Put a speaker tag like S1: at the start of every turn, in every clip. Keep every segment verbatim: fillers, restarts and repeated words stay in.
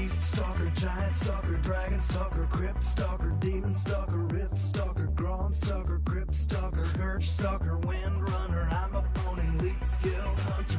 S1: beast stalker, giant stalker, dragon stalker, crypt stalker, demon stalker, rift stalker, grown stalker, crypt stalker, scourge stalker, wind runner. I'm a pony, elite skill hunter,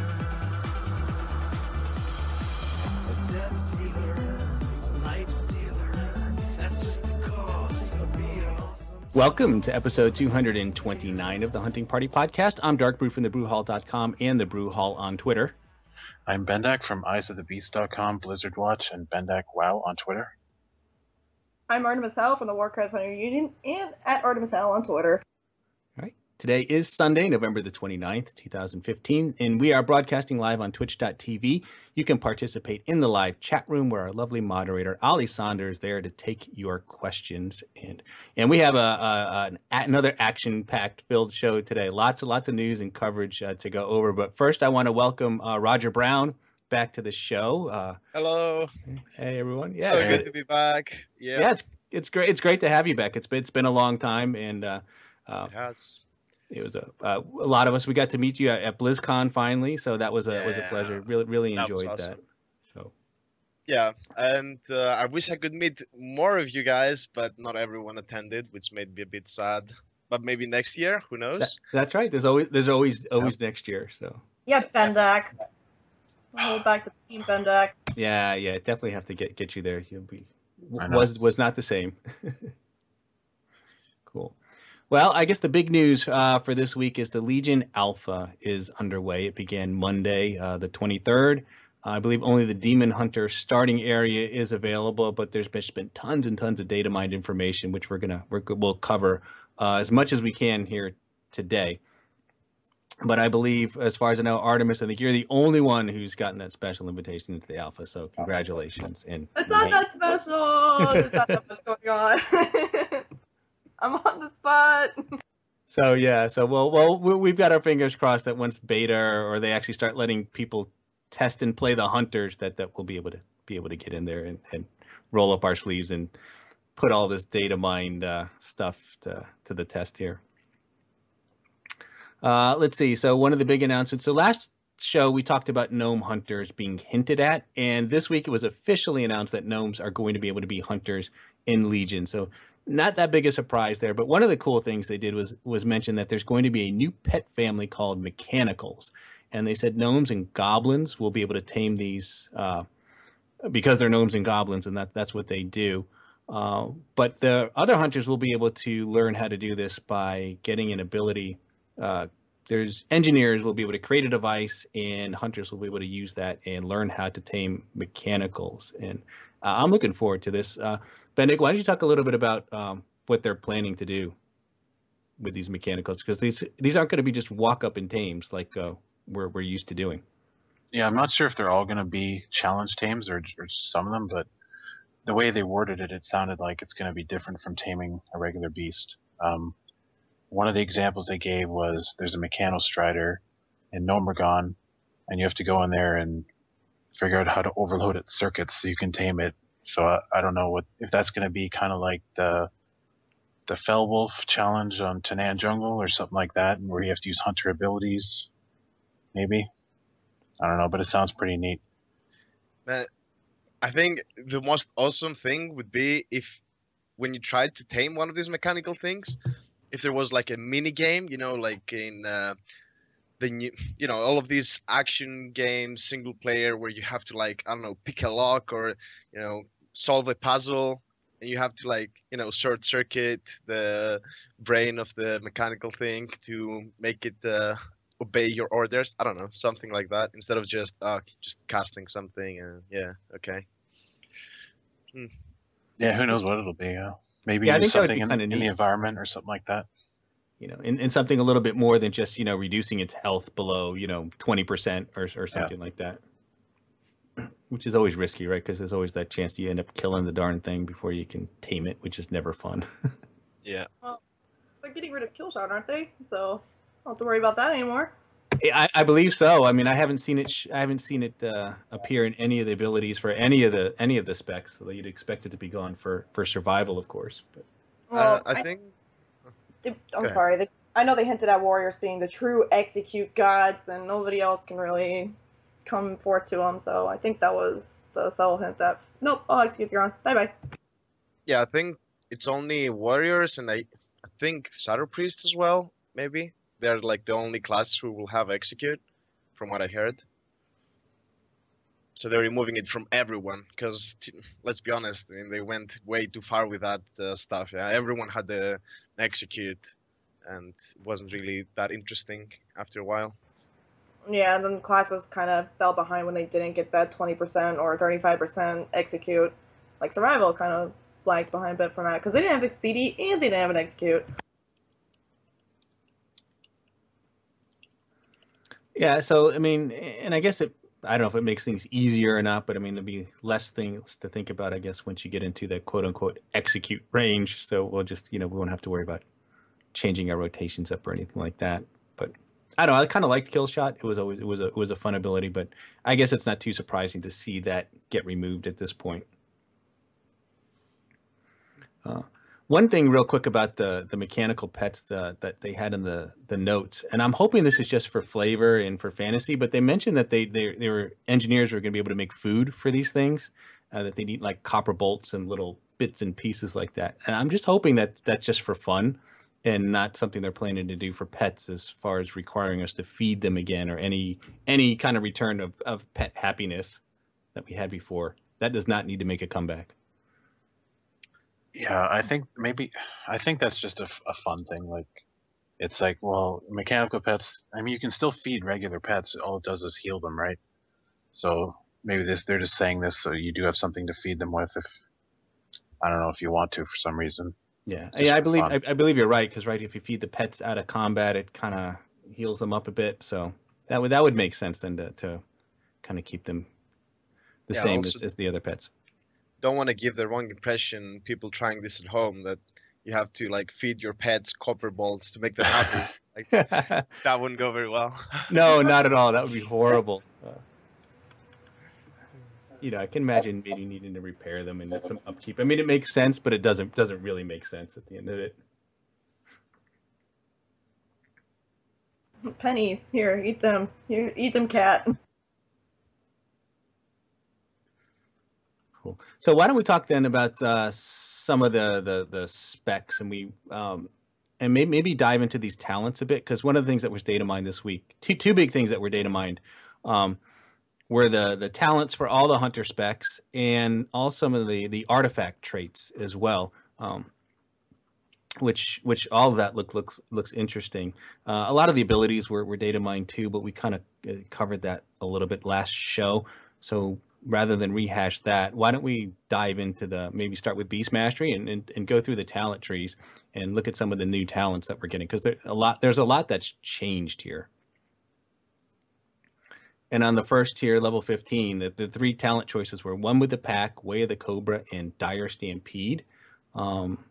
S1: a death dealer, a life stealer. That's just the cost of being awesome.
S2: Welcome to episode two hundred twenty-nine of the Hunting Party Podcast. I'm Darkbrew from the brew hall dot com and the Brew Hall on Twitter.
S3: I'm Bendak from eyes of the beast dot com, Blizzard Watch, and Bendak Wow on Twitter.
S4: I'm Artemishowl from the Warcraft Hunter Union and at Artemishowl on Twitter.
S2: All right. Today is Sunday, November the twenty-ninth, two thousand fifteen, and we are broadcasting live on twitch dot t v. You can participate in the live chat room where our lovely moderator, Ali Sander, is there to take your questions. And and we have a, a, a another action-packed filled show today. Lots and lots of news and coverage uh, to go over. But first, I want to welcome uh, RogerBrown back to the show. Uh,
S5: Hello.
S2: Hey, everyone. Yeah,
S5: so
S2: it's
S5: good to be back. Yeah,
S2: yeah, it's it's great. It's great to have you back. It's been it's been a long time, and uh, uh,
S5: it has.
S2: It was a uh, a lot of us. We got to meet you at, at BlizzCon finally, so that was a
S5: Yeah,
S2: was a pleasure. Really, really
S5: that was
S2: enjoyed
S5: awesome.
S2: that. So
S5: Yeah, and uh, I wish I could meet more of you guys, but not everyone attended, which made me a bit sad. But maybe next year, who knows?
S2: that, that's right. There's always there's always always next year. So
S4: Yeah, Bendak. Hold back the team, Bendak.
S2: yeah, yeah, definitely have to get get you there. You'll be
S3: I know.
S2: was was not the same. Cool. Well, I guess the big news uh, for this week is the Legion Alpha is underway. It began Monday, uh, the twenty-third. Uh, I believe only the Demon Hunter starting area is available, but there's been, been tons and tons of data mined information, which we're gonna we're, we'll cover uh, as much as we can here today. But I believe, as far as I know, Artemis, I think you're the only one who's gotten that special invitation into the Alpha. So congratulations! And
S4: It's not that special. There's not that much going on. I'm on the spot.
S2: So yeah, so well, well, we- we've got our fingers crossed that once beta or they actually start letting people test and play the hunters, that that we'll be able to be able to get in there and, and roll up our sleeves and put all this data mined uh, stuff to to the test here. Uh, let's see. So one of the big announcements. So last show we talked about gnome hunters being hinted at, and this week it was officially announced that gnomes are going to be able to be hunters in Legion. So not that big a surprise there, but one of the cool things they did was was mention that there's going to be a new pet family called mechanicals, and they said gnomes and goblins will be able to tame these uh, because they're gnomes and goblins, and that that's what they do. Uh, but the other hunters will be able to learn how to do this by getting an ability. Uh, there's engineers will be able to create a device, and hunters will be able to use that and learn how to tame mechanicals. And uh, I'm looking forward to this. Uh, Bendak, why don't you talk a little bit about um, what they're planning to do with these mechanicals? Because these these aren't going to be just walk up and tames like uh, we're we're used to doing.
S3: Yeah, I'm not sure if they're all going to be challenge tames or, or some of them, but the way they worded it, it sounded like it's going to be different from taming a regular beast. Um, one of the examples they gave was there's a Mechanostrider in Nomergon, and you have to go in there and figure out how to overload its circuits so you can tame it. So I, I don't know what if that's going to be kind of like the the Fell Wolf challenge on Tanan Jungle or something like that, where you have to use hunter abilities. Maybe. I don't know, but it sounds pretty neat.
S5: Man, I think the most awesome thing would be if, when you tried to tame one of these mechanical things, if there was like a mini game, you know, like in uh, the new, you know, all of these action games, single player, where you have to like, I don't know, pick a lock or, you know, solve a puzzle, and you have to like, you know, short circuit the brain of the mechanical thing to make it uh, obey your orders. I don't know, something like that, instead of just uh, just casting something. And yeah, okay. Hmm.
S3: Yeah, who knows what it'll be. Uh, maybe
S2: Yeah, I
S3: use
S2: think that would
S3: something
S2: be
S3: in,
S2: kinda
S3: in
S2: neat.
S3: the environment or something like that.
S2: You know, and, and something a little bit more than just, you know, reducing its health below, you know, twenty percent or or something like that. Which is always risky, right? Because there's always that chance you end up killing the darn thing before you can tame it, which is never fun.
S5: Yeah.
S4: Well, they're getting rid of Killshot, aren't they? So don't have to worry about that anymore.
S2: I, I believe so. I mean, I haven't seen it. Sh- I haven't seen it uh, appear in any of the abilities for any of the any of the specs. So you'd expect it to be gone for for survival, of course. But
S4: Well,
S5: uh, I think.
S4: They,
S5: Go
S4: I'm
S5: ahead.
S4: sorry. They, I know they hinted at warriors being the true execute gods, and nobody else can really come forth to them. So I think that was the subtle hint that nope, all executes are on. Bye bye.
S5: Yeah, I think it's only warriors and I, I think shadow priests as well. Maybe they're like the only classes who will have execute, from what I heard. So they're removing it from everyone because let's be honest, I mean, they went way too far with that uh, stuff. Yeah, everyone had the execute, and it wasn't really that interesting after a while.
S4: Yeah, and then classes kind of fell behind when they didn't get that twenty percent or thirty-five percent execute. Like survival kind of lagged behind a bit from that because they didn't have a C D and they didn't have an execute.
S2: Yeah, so I mean, and I guess it, I don't know if it makes things easier or not, but I mean, there'll be less things to think about, I guess, once you get into the quote unquote execute range. So we'll just, you know, we won't have to worry about changing our rotations up or anything like that. But I don't know, I kind of liked Kill Shot. It was always, it was a, it was a fun ability, but I guess it's not too surprising to see that get removed at this point. Uh, One thing real quick about the the mechanical pets the, that they had in the, the notes, and I'm hoping this is just for flavor and for fantasy, but they mentioned that they, they, they were engineers were going to be able to make food for these things, uh, that they need like copper bolts and little bits and pieces like that. And I'm just hoping that that's just for fun and not something they're planning to do for pets as far as requiring us to feed them again or any any kind of return of, of pet happiness that we had before. That does not need to make a comeback.
S3: Yeah, I think maybe I think that's just a, f- a fun thing. Like, it's like, well, mechanical pets. I mean, you can still feed regular pets. All it does is heal them, right? So maybe this they're just saying this so you do have something to feed them with. If I don't know if you want to for some reason.
S2: Yeah,
S3: Just
S2: yeah, I
S3: for
S2: believe
S3: fun.
S2: I, I believe you're right because right, if you feed the pets out of combat, it kind of heals them up a bit. So that would that would make sense then to, to kind of keep them the
S5: Yeah,
S2: same
S5: also-
S2: as, as the other pets.
S5: Don't want to give the wrong impression, people trying this at home, that you have to like feed your pets copper balls to make them happy. Like that wouldn't go very well.
S2: No, not at all. That would be horrible. Uh, you know, I can imagine maybe needing to repair them and some upkeep. I mean, it makes sense, but it doesn't doesn't really make sense at the end of it.
S4: Pennies, here, eat them. Here, eat them, cat.
S2: Cool. So why don't we talk then about uh, some of the, the the specs, and we um, and maybe maybe dive into these talents a bit, because one of the things that was data mined this week, two two big things that were data mined, um, were the the talents for all the hunter specs and all some of the the artifact traits as well. Um, which which all of that look looks looks interesting. Uh, a lot of the abilities were, were data mined too, but we kind of uh, covered that a little bit last show. So rather than rehash that, why don't we dive into the, maybe start with Beast Mastery and, and, and go through the talent trees and look at some of the new talents that we're getting, because there's a lot there's a lot that's changed here. And on the first tier, level fifteen, the, the three talent choices were One with the Pack, Way of the Cobra, and Dire Stampede. Um,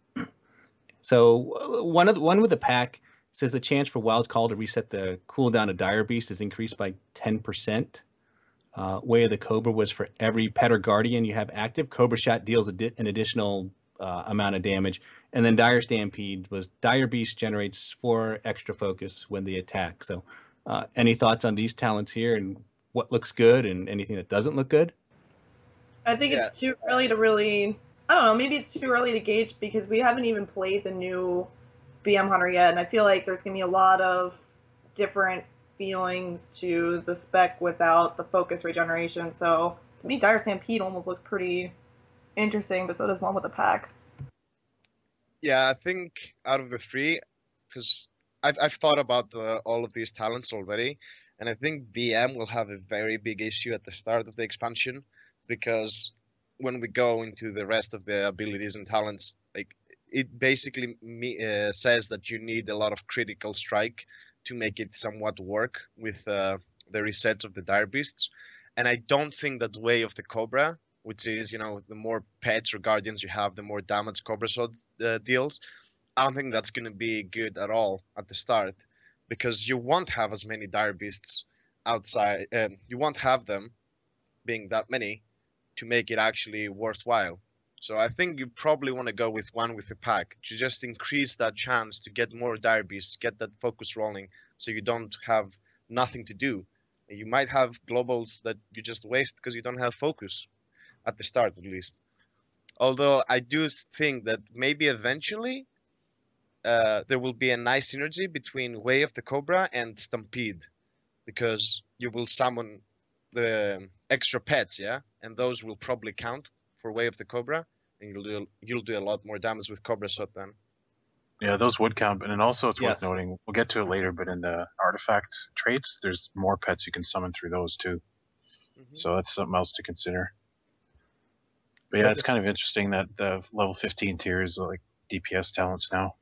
S2: so one of the, one with the Pack says the chance for Wild Call to reset the cooldown of Dire Beast is increased by ten percent. Uh, Way of the Cobra was for every pet or guardian you have active, Cobra Shot deals a di- an additional uh, amount of damage. And then Dire Stampede was Dire Beast generates four extra focus when they attack. So uh, any thoughts on these talents here and what looks good and anything that doesn't look good?
S4: I think
S5: Yeah.
S4: it's too early to really, I don't know, maybe it's too early to gauge because we haven't even played the new B M Hunter yet, and I feel like there's going to be a lot of different feelings to the spec without the focus regeneration. So to me, Dire Stampede almost looks pretty interesting, but so does One with the Pack.
S5: Yeah, I think out of the three, because I've I've thought about the, all of these talents already, and I think B M will have a very big issue at the start of the expansion, because when we go into the rest of the abilities and talents, like it basically me, uh, says that you need a lot of critical strike to make it somewhat work with uh, the resets of the dire beasts, and I don't think that Way of the Cobra, which is, you know, the more pets or guardians you have, the more damage Cobra Sword uh, deals. I don't think that's going to be good at all at the start, because you won't have as many dire beasts outside. Um, you won't have them being that many to make it actually worthwhile. So I think you probably want to go with One with the Pack to just increase that chance to get more dire beasts, get that focus rolling, so you don't have nothing to do You might have globals that you just waste because you don't have focus at the start, at least. Although I do think that maybe eventually uh, there will be a nice synergy between Way of the Cobra and Stampede, because you will summon the extra pets, yeah, and those will probably count for Way of the Cobra, and you'll do you'll do a lot more damage with Cobra Shot then.
S3: Yeah, those would count, and also it's
S2: Yes.
S3: worth noting. We'll get to it later, but in the artifact traits, there's more pets you can summon through those too.
S5: Mhm.
S3: So that's something else to consider. But yeah, it's kind of interesting that the level fifteen tier is like D P S talents now.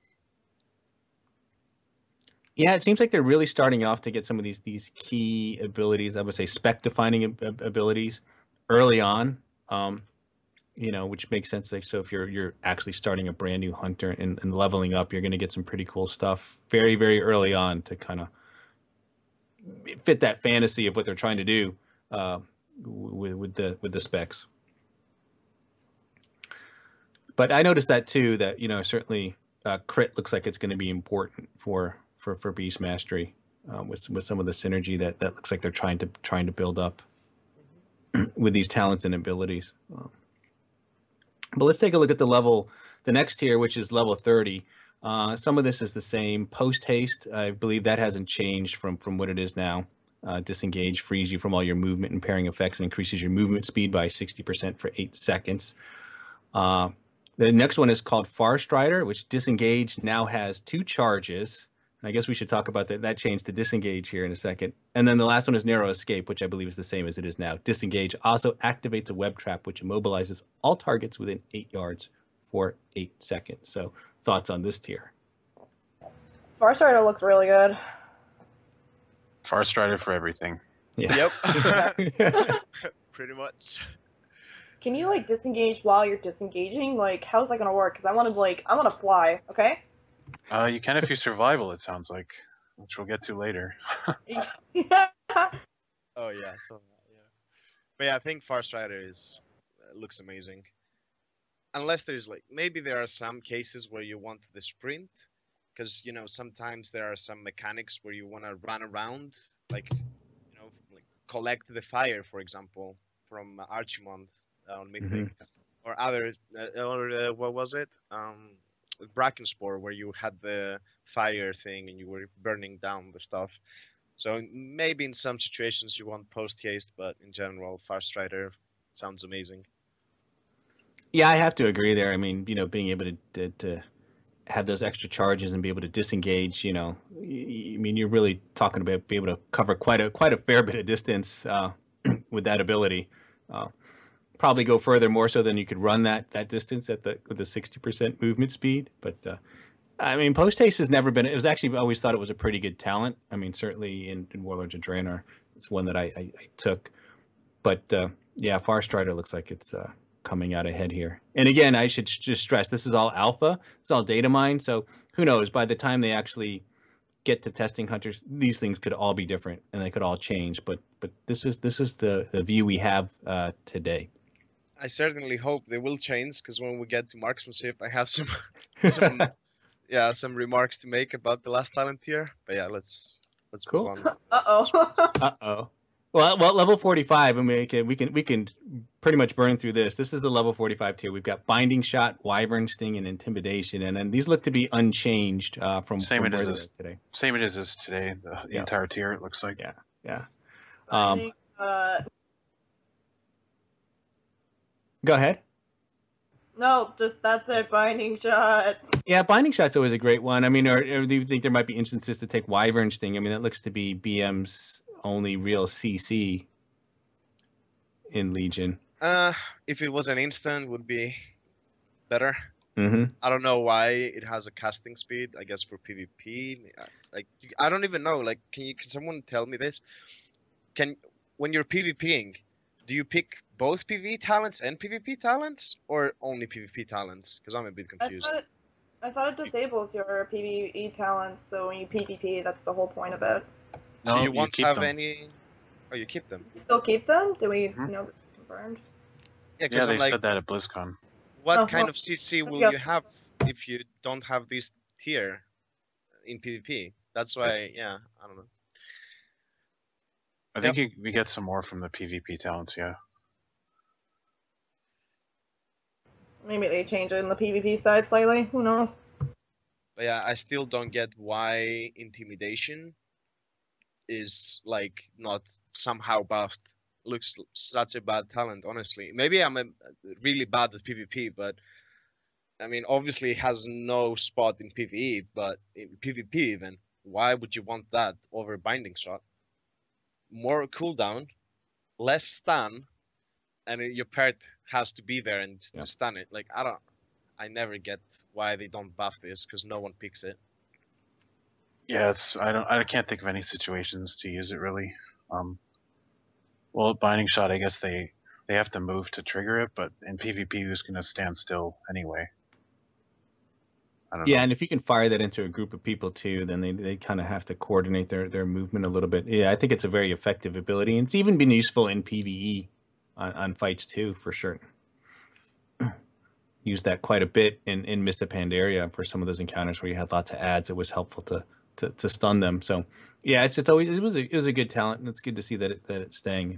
S2: Yeah, it seems like they're really starting off to get some of these these key abilities. I would say spec defining ab- ab- abilities early on. Um, you know, which makes sense. Like, so if you're you're actually starting a brand new hunter and, and leveling up, you're going to get some pretty cool stuff very very early on to kind of fit that fantasy of what they're trying to do uh, with with the with the specs. But I noticed that too. That you know certainly uh, crit looks like it's going to be important for for for beast mastery um, with with some of the synergy that that looks like they're trying to trying to build up with these talents and abilities. Um, but let's take a look at the level, the next tier, which is level thirty. Uh, some of this is the same. Post haste, I believe that hasn't changed from from what it is now. Uh, disengage frees you from all your movement and pairing effects and increases your movement speed by sixty percent for eight seconds. Uh, the next one is called Far Strider, which disengage now has two charges. I guess we should talk about that. That change to disengage here in a second. And then the last one is Narrow Escape, which I believe is the same as it is now. Disengage also activates a web trap, which immobilizes all targets within eight yards for eight seconds. So thoughts on this tier?
S4: Farsighter looks really good.
S3: Far Strider for everything.
S2: Yeah.
S5: Yep. Pretty much.
S4: Can you like disengage while you're disengaging? Like, how's that gonna work? Because I want to like, I want to fly. Okay.
S3: Uh, you can if you survival, it sounds like, which we'll get to later.
S5: Oh yeah, so yeah. But yeah, I think Far Strider is uh, looks amazing. Unless there's like maybe there are some cases where you want the sprint, because you know sometimes there are some mechanics where you want to run around, like you know, like collect the fire, for example, from uh, Archimond uh, on Mythic,
S2: Mhm.
S5: or other, uh, or uh, what was it? Um, Brackenspore, where you had the fire thing and you were burning down the stuff. So maybe in some situations you want post haste, but in general, Far Strider sounds amazing.
S2: Yeah, I have to agree there. I mean, you know, being able to, to, to have those extra charges and be able to disengage, you know, y- I mean, you're really talking about being able to cover quite a quite a fair bit of distance uh, with that ability. Uh, probably go further more so than you could run that that distance at the with the sixty percent movement speed. But uh, I mean, post haste has never been. It was actually I always thought it was a pretty good talent. I mean, certainly in, in Warlords of Draenor, it's one that I, I, I took. But uh, yeah, Far Strider looks like it's uh, coming out ahead here. And again, I should just stress this is all alpha. It's all data mined. So who knows? By the time they actually get to testing hunters, these things could all be different and they could all change. But but this is this is the, the view we have uh, today.
S5: I certainly hope they will change, because when we get to marksmanship, I have some, some yeah, some remarks to make about the last talent tier. But yeah, let's let's
S2: Cool.
S5: move on.
S4: Uh oh.
S2: Uh oh. Well, well, level forty-five, and we can we can we can pretty much burn through this. This is the level forty-five tier. We've got Binding Shot, Wyvern Sting, and Intimidation, and then these look to be unchanged uh, from,
S3: Same
S2: from
S3: it
S2: where
S3: is
S2: they
S3: as-
S2: were today.
S3: Same it is as today, the, the
S2: Yeah.
S3: entire tier, it looks like.
S2: Yeah, yeah.
S4: I
S2: Um,
S4: think, uh,
S2: go ahead.
S4: no, just that's it. Binding shot.
S2: Yeah, Binding Shot's always a great one. I mean, or, or do you think there might be instances to take Wyvern Sting? I mean, that looks to be B M's only real C C in Legion.
S5: Uh, if it was an instant, would be better.
S2: Mm-hmm.
S5: I don't know why it has a casting speed. I guess for PvP, uh, like I don't even know. Like, can you can someone tell me this? Can when you're PvPing, do you pick both PvE talents and PvP talents, or only PvP talents? Because I'm a bit
S4: I
S5: confused.
S4: thought, it, I thought it disables your PvE talents, so when you PvP, that's the whole point of it.
S5: So
S3: No,
S5: you
S3: you
S5: won't
S3: keep
S5: have
S3: them.
S5: any. Oh, you keep them.
S4: Still keep them? Do we
S3: Mhm.
S4: know this is confirmed?
S5: Yeah, because
S3: Yeah,
S5: I'm
S3: they
S5: like,
S3: said that at BlizzCon.
S5: what
S4: Oh,
S5: kind
S4: well,
S5: of C C will
S4: yeah.
S5: you have if you don't have this tier in PvP? That's why, yeah, I don't know.
S3: I think you, we get some more from the PvP talents, yeah.
S4: Maybe they change it in the PvP side slightly. Who knows?
S5: But yeah, I still don't get why intimidation is like not somehow buffed. Looks such a bad talent, honestly. Maybe I'm a, really bad at PvP, but I mean, obviously it has no spot in PvE, but in PvP even, why would you want that over Binding Shot? More cooldown, less stun, and your pet has to be there and
S2: Yeah.
S5: to stun it. Like, I don't, I never get why they don't buff this, because no one picks it.
S3: Yeah, it's I don't I can't think of any situations to use it really. Um, well, Binding Shot, I guess they they have to move to trigger it, but in PvP, you're just gonna stand still anyway. I don't
S2: Yeah,
S3: know.
S2: and if you can fire that into a group of people too, then they, they kind of have to coordinate their, their movement a little bit. Yeah, I think it's a very effective ability, and it's even been useful in PvE on, on fights too, for sure. Use that quite a bit in in Mists of Pandaria for some of those encounters where you had lots of ads. It was helpful to to, to stun them. So yeah, it's it's always it was a, it was a good talent, and it's good to see that it, that it's staying.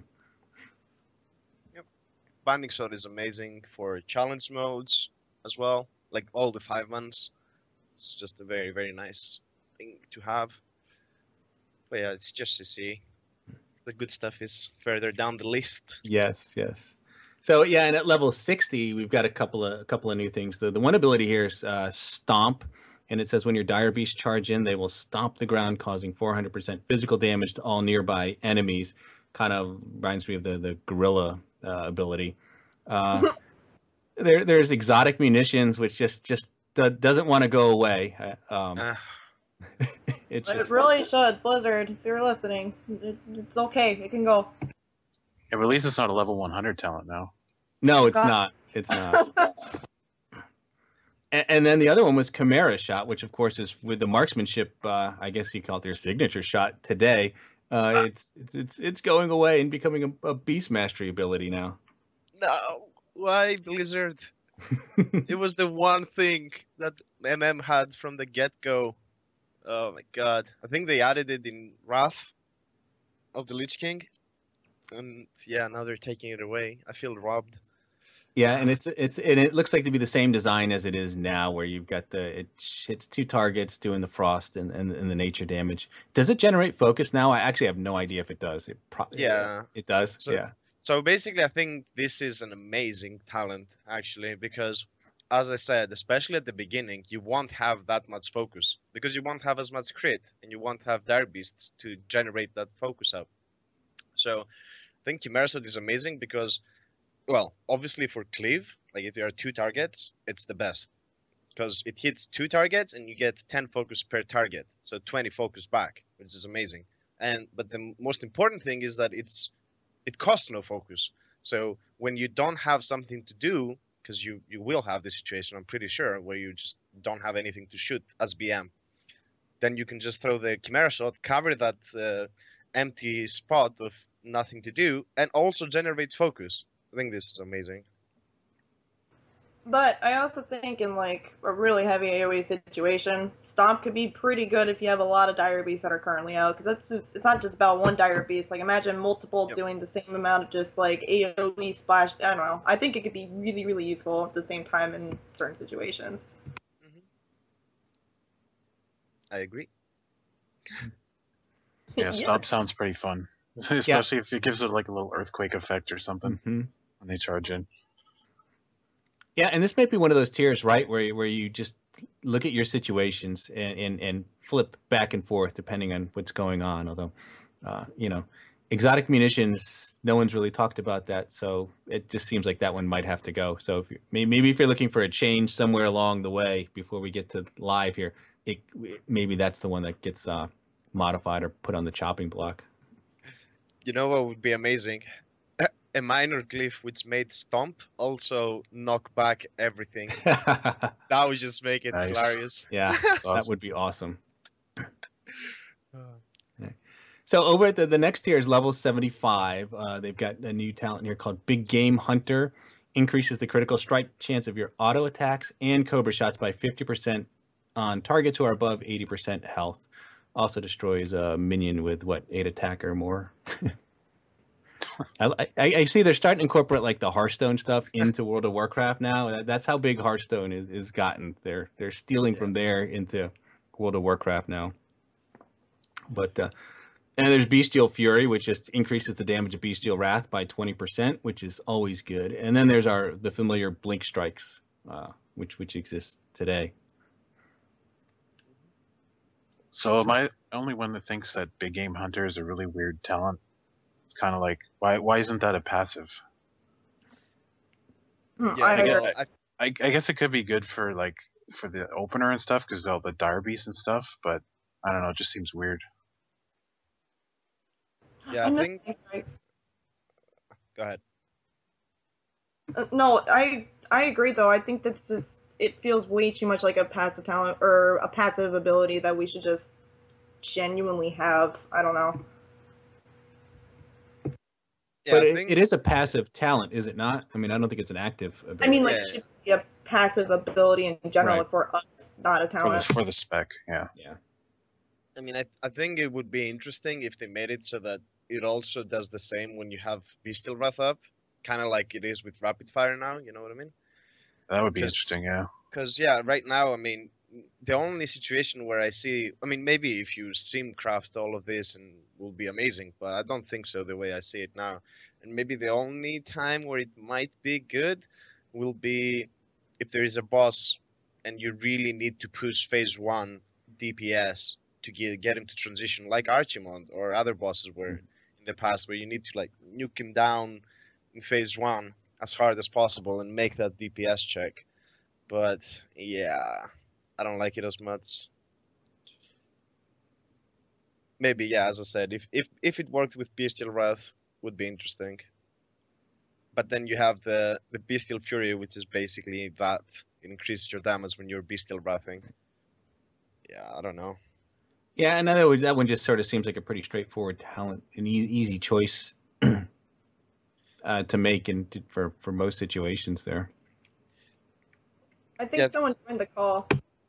S5: Binding Shot is amazing for challenge modes as well, like all the five months. It's just a very, very nice thing to have. But yeah, it's just to see. The good stuff is further down the list.
S2: Yes, yes. So yeah, and at level sixty, we've got a couple of a couple of new things. The the one ability here is uh, Stomp, and it says when your dire beasts charge in, they will stomp the ground, causing four hundred percent physical damage to all nearby enemies. Kind of reminds me of the the gorilla uh, ability. Uh, there there's exotic munitions, which just just do, doesn't want to go away. Um,
S5: Uh,
S2: it's
S4: But
S2: just
S4: it really should. Blizzard, if you're listening, it, it's okay. It can go.
S3: Yeah, but at least it's not a level one hundred talent now.
S2: no, it's
S4: God.
S2: not. It's not. And, and then the other one was Chimera Shot, which of course is with the marksmanship. Uh, I guess you call it their signature shot today. Uh, it's, it's it's it's going away and becoming a, a beast mastery ability now.
S5: no, why Blizzard? It was the one thing that M M had from the get-go. Oh my god. I think they added it in Wrath of the Lich King. And yeah, now they're taking it away. I feel robbed.
S2: Yeah, and it's it's and it looks like to be the same design as it is now, where you've got the it hits two targets doing the frost and, and, and the nature damage. Does it generate focus now? I actually have no idea if it does. It pro-
S5: Yeah.
S2: it does.
S5: So-
S2: yeah.
S5: So basically, I think this is an amazing talent, actually, because, as I said, especially at the beginning, you won't have that much focus, because you won't have as much crit, and you won't have dire beasts to generate that focus up. So I think Chimera Shot is amazing because, well, obviously for cleave, like if there are two targets, it's the best, because it hits two targets and you get ten focus per target, so twenty focus back, which is amazing. And but the most important thing is that it's it costs no focus. So when you don't have something to do, because you, you will have this situation, I'm pretty sure, where you just don't have anything to shoot as B M, then you can just throw the Chimera Shot, cover that uh, empty spot of nothing to do, and also generate focus. I think this is amazing.
S4: But I also think in like a really heavy A O E situation, Stomp could be pretty good if you have a lot of dire beasts that are currently out, because that's just, it's not just about one dire beast. Like imagine multiple
S5: Yep.
S4: doing the same amount of just like A O E splash. I don't know. I think it could be really really useful at the same time in certain situations.
S5: I agree.
S3: Yeah,
S4: Yes.
S3: Stomp sounds pretty fun, especially if it gives it like a little earthquake effect or something
S2: Mhm.
S3: when they charge in.
S2: Yeah, and this might be one of those tiers, right, where where you just look at your situations and, and, and flip back and forth depending on what's going on. Although, uh, you know, exotic munitions, no one's really talked about that, so it just seems like that one might have to go. So if you, may- maybe if you're looking for a change somewhere along the way before we get to live here, it maybe that's the one that gets uh, modified or put on the chopping block.
S5: You know what would be amazing? A minor glyph which made Stomp also knock back everything. That would just make it
S3: Nice.
S5: hilarious.
S2: Yeah,
S3: That's
S2: that
S3: awesome.
S2: would be awesome. So over at the, the next tier is level seventy-five. Uh, they've got a new talent here called Big Game Hunter. Increases the critical strike chance of your auto attacks and Cobra shots by fifty percent on targets who are above eighty percent health. Also destroys a minion with, what, eight attack or more? I, I, I see they're starting to incorporate like the Hearthstone stuff into World of Warcraft now. That, that's how big Hearthstone is, is gotten. They're they're stealing
S5: Yeah.
S2: from there into World of Warcraft now. But uh, and there's Bestial Fury, which just increases the damage of Bestial Wrath by twenty percent, which is always good. And then there's our the familiar Blink Strikes, uh, which which exists today.
S3: So am I the only one that thinks that big game hunter is a really weird talent? It's kind of like, why why isn't that a passive?
S4: Hmm,
S5: Yeah,
S4: I
S3: I
S4: agree.
S3: get-
S5: I,
S3: I, I guess it could be good for like for the opener and stuff because all the dire beasts and stuff, but I don't know, it just seems weird.
S5: yeah, I
S4: miss
S5: think.
S4: Blink Strikes.
S5: Go ahead.
S4: Uh, no, I I agree though. I think that's just it feels way too much like a passive talent or a passive ability that we should just genuinely have. I don't know.
S5: Yeah,
S2: but
S5: I
S2: it,
S5: think.
S2: it is a passive talent, is it not? I mean, I don't think it's an active ability.
S4: I mean, like
S5: Yeah.
S4: it should be a passive ability in general
S2: Right.
S4: for us, not a
S3: For the
S4: talent.
S3: for the spec, yeah.
S2: yeah.
S5: I mean, I, I think it would be interesting if they made it so that it also does the same when you have Bestial Wrath up, kind of like it is with Rapid Fire now. You know what I mean?
S3: That would be
S5: 'Cause-
S3: interesting, yeah.
S5: Because yeah, right now, I mean, the only situation where I see, I mean, maybe if you sim craft all of this and will be amazing, but I don't think so the way I see it now. And maybe the only time where it might be good will be if there is a boss and you really need to push phase one D P S to get get him to transition, like Archimond or other bosses were in the past, where you need to like nuke him down in phase one as hard as possible and make that D P S check. But yeah, I don't like it as much. Maybe yeah, as I said, if if if it worked with Bestial Wrath, would be interesting. But then you have the the Bestial Fury, which is basically that it increases your damage when you're Bestial Wrathing. Yeah, I don't know.
S2: Yeah, and that one, that one just sort of seems like a pretty straightforward talent, an e- easy choice uh, to make and to, for for most situations there.
S4: I think
S5: Yeah.
S4: someone joined the call.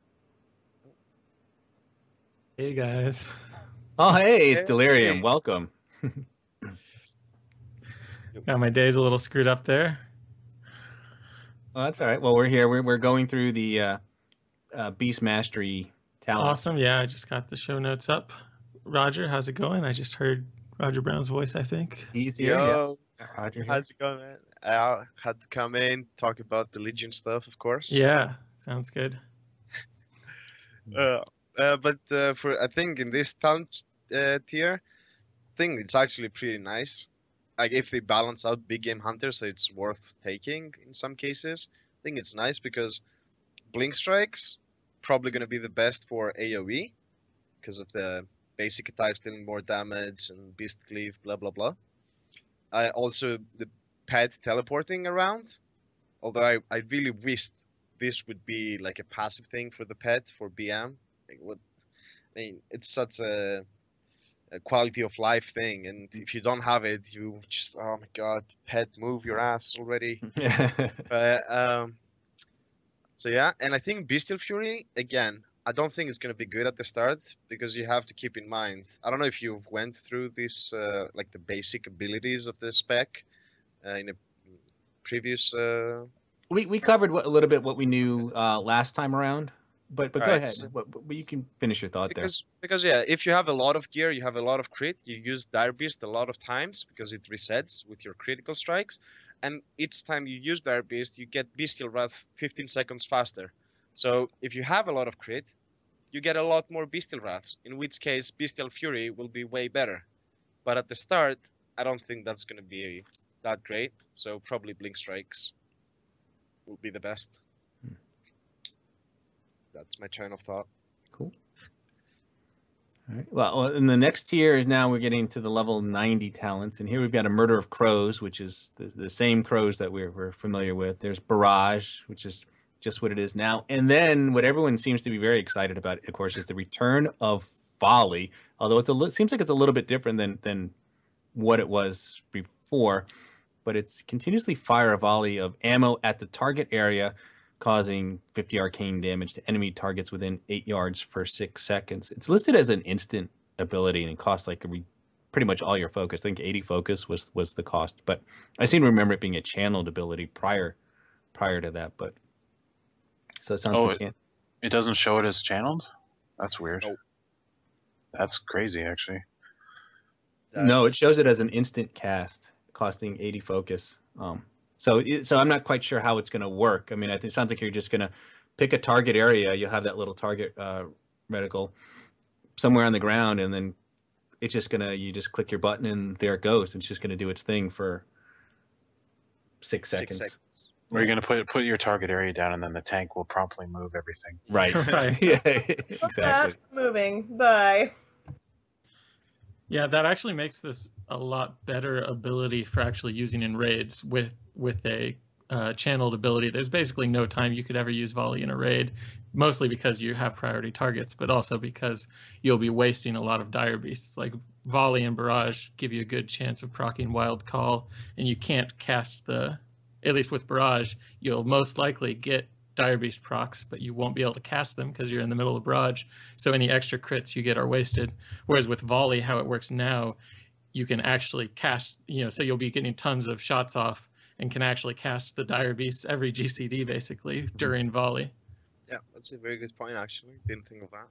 S6: Hey guys.
S2: Oh, hey, it's
S5: Hey.
S2: Delirium. Welcome.
S6: Yeah, my day's a little screwed up there.
S2: Well, that's all right. Well, we're here. We're we're going through the uh, uh, Beast Mastery talent.
S6: Awesome. Yeah, I just got the show notes up. Roger, how's it going? I just heard Roger Brown's voice, I think.
S2: He's here.
S5: Yo,
S2: Yeah. Roger here.
S5: how's it going, man? I had to come in, talk about the Legion stuff, of course.
S6: Yeah, sounds good.
S5: Uh, uh, but uh, for I think in this talent uh, tier, I think it's actually pretty nice. Like if they balance out big game hunters, so it's worth taking in some cases. I think it's nice because Blink Strikes probably going to be the best for A O E because of the basic attacks dealing more damage and Beast Cleave, blah blah blah. I also the pet teleporting around, although I, I really wished this would be like a passive thing for the pet for B M. Like what, I mean, it's such a, a quality of life thing, and if you don't have it, you just oh my god, pet, move your ass already. But um, so yeah, and I think Bestial Fury again. I don't think it's gonna be good at the start because you have to keep in mind. I don't know if you've went through this uh, like the basic abilities of the spec uh, in a previous. Uh,
S2: we we covered what, a little bit what we knew uh, last time around, but but go
S5: Alright,
S2: ahead.
S5: so-
S2: But, but you can finish your thought there.
S5: Because because yeah, if you have a lot of gear, you have a lot of crit. You use Dire Beast a lot of times because it resets with your critical strikes, and each time you use Dire Beast, you get Bestial Wrath fifteen seconds faster. So if you have a lot of crit, you get a lot more Bestial Wraths. In which case, Bestial Fury will be way better. But at the start, I don't think that's gonna be that great. So probably Blink Strikes will be the best.
S2: Hmm.
S5: That's my train of thought.
S2: Cool. All right. Well, in the next tier is now we're getting to the level ninety talents, and here we've got a Murder of Crows, which is the, the same crows that we're, we're familiar with. There's Barrage, which is just what it is now, and then what everyone seems to be very excited about, of course, is the return of Volley. Although it's a li- seems like it's a little bit different than than what it was before, but it's continuously fire a volley of ammo at the target area, causing fifty arcane damage to enemy targets within eight yards for six seconds. It's listed as an instant ability and it costs like a pretty much all your focus. I think eighty focus was was the cost, but I seem to remember it being a channeled ability prior prior to that. But so it sounds
S3: Oh,
S2: like
S3: it,
S2: can't.
S3: it doesn't show it as channeled? That's weird.
S5: Nope.
S3: That's crazy, actually.
S2: No, it
S5: That's-
S2: shows it as an instant cast, costing eighty focus. Um, so it- so I'm not quite sure how it's going to work. I mean, I think it sounds like you're just going to pick a target area. You'll have that little target uh, reticle somewhere on the ground, and then it's just gonna you just click your button and there it goes. It's just gonna do its thing for six seconds.
S5: Six seconds.
S3: Where you're going to put put your target area down, and then the tank will promptly move everything.
S2: Right.
S6: Right.
S2: Yeah,
S4: Stop
S2: exactly.
S4: that moving. Bye.
S6: Yeah, that actually makes this a lot better ability for actually using in raids with with a uh, channeled ability. There's basically no time you could ever use volley in a raid, mostly because you have priority targets, but also because you'll be wasting a lot of dire beasts. Like volley and barrage give you a good chance of proccing wild call, and you can't cast the, at least with barrage, you'll most likely get dire beast procs, but you won't be able to cast them because you're in the middle of barrage. So any extra crits you get are wasted. Whereas with volley, how it works now, you can actually cast, you know, so you'll be getting tons of shots off and can actually cast the dire beasts every G C D basically during volley.
S5: Yeah, that's a very good point, actually. Didn't think of that.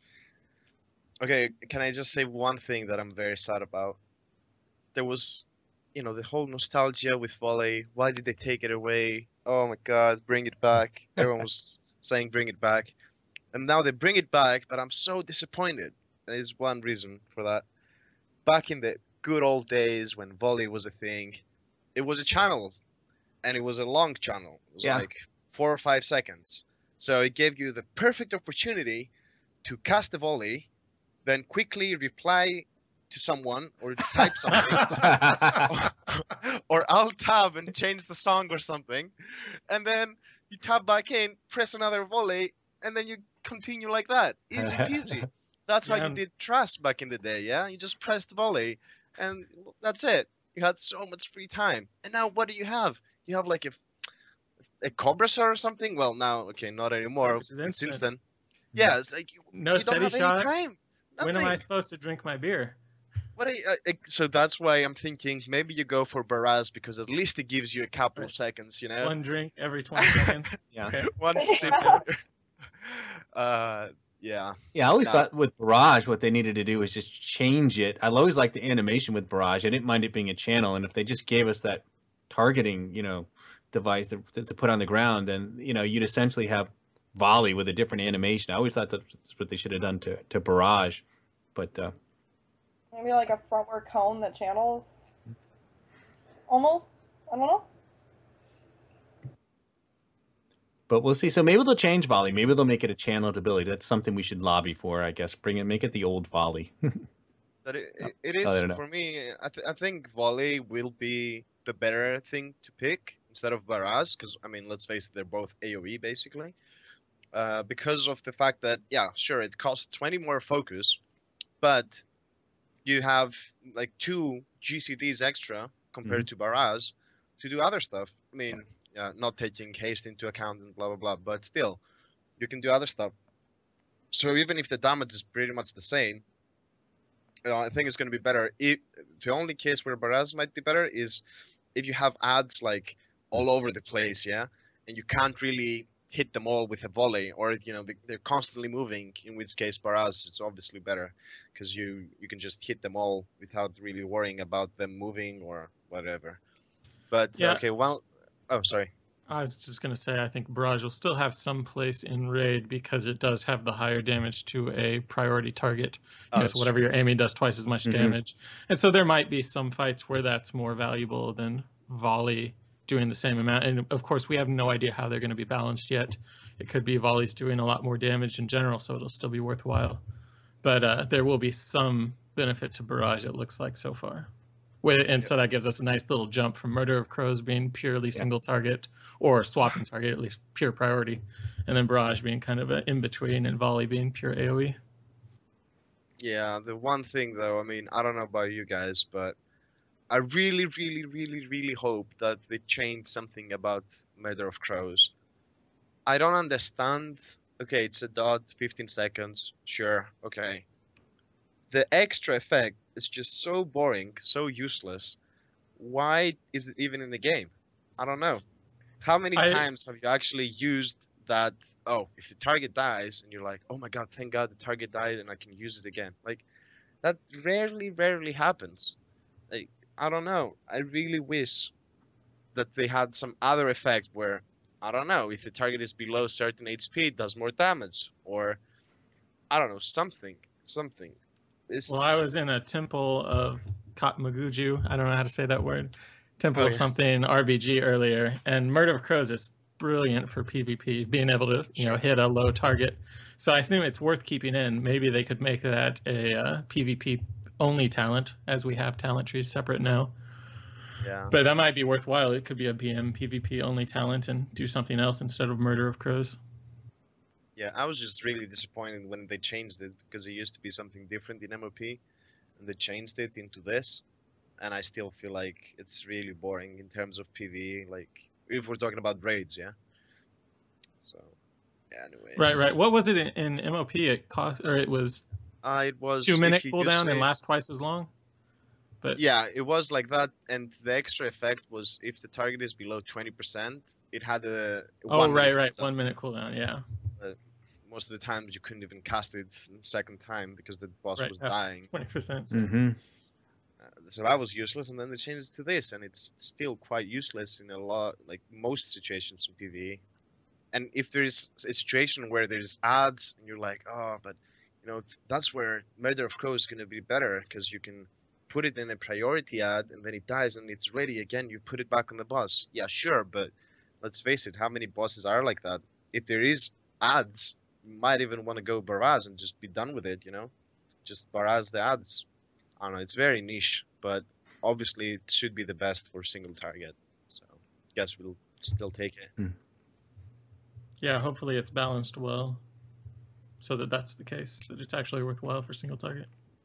S5: Okay, can I just say one thing that I'm very sad about? There was, you know, the whole nostalgia with volley. Why did they take it away? Oh my god, bring it back. Everyone was saying bring it back. And now they bring it back, but I'm so disappointed. There's one reason for that. Back in the good old days when volley was a thing, it was a channel, and it was a long channel. It was
S2: Yeah.
S5: like four or five seconds. So it gave you the perfect opportunity to cast the volley, then quickly reply to someone or type something, or alt tab and change the song or something, and then you tab back in, press another volley, and then you continue like that. Easy peasy. That's how
S6: Yeah.
S5: you did trust back in the day, yeah? You just pressed volley, and that's it. You had so much free time. And now what do you have? You have like a, a Cobra Star or something? Well, now, okay, not anymore.
S6: Which is
S5: It's
S6: instant.
S5: instant. Yeah, it's like you,
S6: No
S5: you don't
S6: steady
S5: have
S6: shot.
S5: any time.
S6: When am I
S5: Nothing.
S6: supposed to drink my beer?
S5: What are you, uh, uh, so that's why I'm thinking maybe you go for Baraz, because at least it gives you a couple of
S6: Right.
S5: seconds, you know?
S6: One drink every twenty seconds.
S2: Yeah.
S6: Okay.
S5: One
S4: Yeah.
S5: sip. uh, yeah.
S2: Yeah, I always
S5: No.
S2: thought with Barrage, what they needed to do was just change it. I always liked the animation with Barrage. I didn't mind it being a channel, and if they just gave us that targeting, you know, device to, to put on the ground, then you know you'd essentially have volley with a different animation. I always thought that's what they should have done to to Barrage, but uh,
S4: Maybe like a frontward cone that channels. Almost. I don't know.
S2: but we'll see. So maybe they'll change volley. Maybe they'll make it a channeled ability. That's something we should lobby for, I guess. Bring it, make it the old volley.
S5: But it,
S2: No.
S5: it, it
S2: Oh, I
S5: is,
S2: don't know.
S5: for me, I, th- I think volley will be the better thing to pick instead of Baraz, because, I mean, let's face it, they're both AoE, basically. Uh, because of the fact that, yeah, sure, it costs twenty more focus, but you have, like, two G C Ds extra compared to Baraz to do other stuff. I mean, yeah, not taking haste into account and blah, blah, blah, but still, you can do other stuff. So even if the damage is pretty much the same, uh, I think it's going to be better. If, the only case where Baraz might be better is if you have ads like all over the place, yeah, and you can't really hit them all with a volley, or you know they, they're constantly moving. In which case, Baraz it's obviously better because you you can just hit them all without really worrying about them moving or whatever. But
S6: Yeah.
S5: okay, well, oh sorry.
S6: I was just going to say, I think Barrage will still have some place in raid because it does have the higher damage to a priority target. You
S5: Oh,
S6: know,
S5: that's
S6: so whatever you're aiming does twice as much
S2: Mhm.
S6: damage. And so there might be some fights where that's more valuable than volley doing the same amount. And of course, we have no idea how they're going to be balanced yet. It could be volley's doing a lot more damage in general, so it'll still be worthwhile. But uh, there will be some benefit to Barrage, it looks like so far. With, and so that gives us a nice little jump from Murder of Crows being purely single target or swapping target, at least pure priority, and then Barrage being kind of an in-between and volley being pure AoE.
S5: Yeah, the one thing though, I mean, I don't know about you guys, but I really, really, really, really hope that they change something about Murder of Crows. I don't understand. Okay, it's a dot, fifteen seconds. Sure, okay. The extra effect, is just so boring, so useless. Why is it even in the game? I don't know. How many
S6: I-
S5: times have you actually used that? Oh, if the target dies, and you're like, oh my god, thank God the target died, and I can use it again. Like, that rarely, rarely happens. Like, I don't know. I really wish that they had some other effect where, I don't know, if the target is below certain H P, it does more damage, or I don't know, something, something. It's
S6: Well, I was in a temple of Katmaguju. I don't know how to say that word. Temple
S5: Oh,
S6: of
S5: yeah.
S6: something R B G earlier, and Murder of Crows is brilliant for PvP, being able to you know hit a low target. So I assume it's worth keeping in. Maybe they could make that a uh, PvP only talent, as we have talent trees separate now.
S5: yeah.
S6: But that might be worthwhile. It could be a B M PvP only talent and do something else instead of Murder of Crows.
S5: Yeah, I was just really disappointed when they changed it because it used to be something different in M O P, and they changed it into this, and I still feel like it's really boring in terms of PvE. Like, if we're talking about raids, yeah. So, yeah. Anyways.
S6: Right, right. What was it in, in M O P? It cost, or it was
S5: Uh, it was
S6: two minute
S5: if you
S6: cooldown
S5: use
S6: and
S5: it-
S6: last twice as long. But
S5: Yeah, it was like that, and the extra effect was if the target is below twenty percent, it had a
S6: oh,
S5: one
S6: right,
S5: minute
S6: right,
S5: cooldown.
S6: one minute cooldown. Yeah,
S5: Most of the time, you couldn't even cast it the second time because the boss
S6: right.
S5: was dying.
S6: Twenty percent.
S2: Mm-hmm.
S5: Uh, so that was useless, and then they changed it to this, and it's still quite useless in a lot, like most situations in PvE. And if there's a situation where there's ads, and you're like, oh, but you know, th- that's where Murder of Crow is going to be better because you can put it in a priority ad, and then it dies, and it's ready again. You put it back on the boss. Yeah, sure, but let's face it, how many bosses are like that? If there is ads, you might even want to go Baraz and just be done with it. You know, just Baraz the ads. I don't know. It's very niche, but obviously it should be the best for single target. So, guess we'll still take it.
S6: Yeah, hopefully it's balanced well, so that that's the case. That it's actually worthwhile for single target.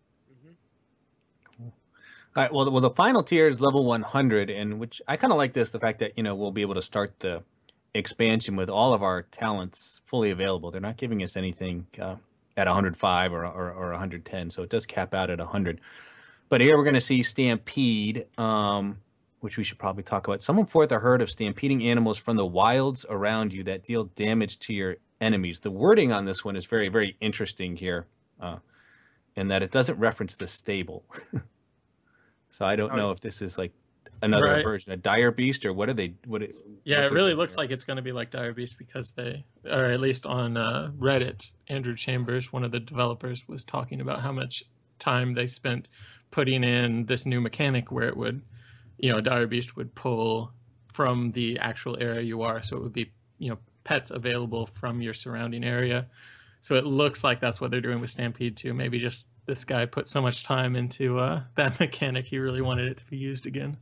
S2: All right. Well, well, the final tier is level one hundred, and which I kind of like this, the fact that, you know, we'll be able to start the expansion with all of our talents fully available. They're not giving us anything uh, at one hundred five or, or, or one hundred ten, so it does cap out at one hundred. But here we're going to see Stampede, um, which we should probably talk about. Summon forth a herd of stampeding animals from the wilds around you that deal damage to your enemies. The wording on this one is very, very interesting here, uh, in that it doesn't reference the stable. So I don't
S5: Oh,
S2: know if this is like another
S6: Right.
S2: version of Dire Beast, or what are they? What? It,
S6: Yeah,
S2: what
S6: it
S2: they're
S6: really
S2: doing
S6: looks
S2: here.
S6: like it's going to be like Dire Beast because they, or at least on uh, Reddit, Andrew Chambers, one of the developers, was talking about how much time they spent putting in this new mechanic where it would, you know, Dire Beast would pull from the actual area you are, so it would be, you know, pets available from your surrounding area. So it looks like that's what they're doing with Stampede too. Maybe just this guy put so much time into uh, that mechanic, he really wanted it to be used again.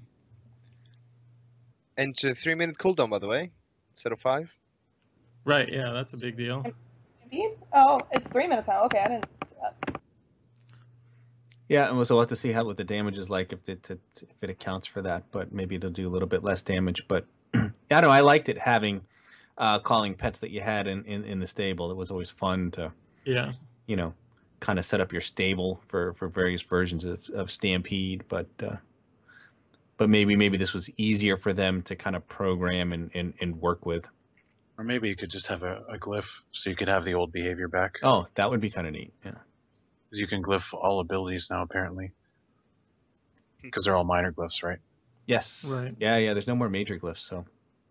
S5: And it's a three minute cooldown, by the way, instead of five.
S6: Right, yeah, that's a big deal.
S4: Maybe? Oh, it's three minutes now. Okay, I didn't. Uh,
S2: Yeah, and so we'll have to see how what the damage is like if it if it accounts for that. But maybe it'll do a little bit less damage. But I don't know. I liked it having uh, calling pets that you had in, in in the stable. It was always fun to,
S6: Yeah.
S2: you know, kind of set up your stable for for various versions of, of Stampede. But uh, but maybe maybe this was easier for them to kind of program and, and, and work with.
S3: Or maybe you could just have a, a glyph so you could have the old behavior back.
S2: Oh, that would be kind of neat. Yeah.
S3: You can glyph all abilities now, apparently. Because they're all minor glyphs, right?
S2: Yes.
S6: Right.
S2: Yeah, yeah. There's no more major glyphs, so.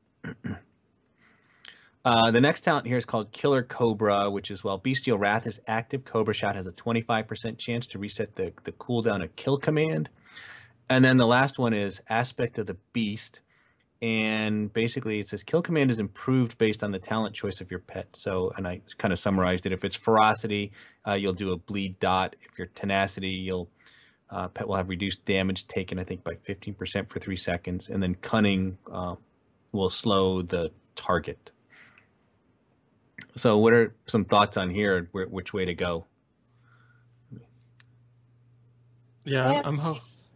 S2: uh, the next talent here is called Killer Cobra, which is while Bestial Wrath is active, Cobra Shot has a twenty-five percent chance to reset the, the cooldown of Kill Command. And then the last one is Aspect of the Beast. And basically it says Kill Command is improved based on the talent choice of your pet. So, and I kind of summarized it. If it's Ferocity, uh, you'll do a Bleed Dot. If you're Tenacity, you'll uh, pet will have reduced damage taken, I think, by fifteen percent for three seconds. And then Cunning uh, will slow the target. So what are some thoughts on here, wh- which way to go?
S6: Yeah, I'm, I'm ho-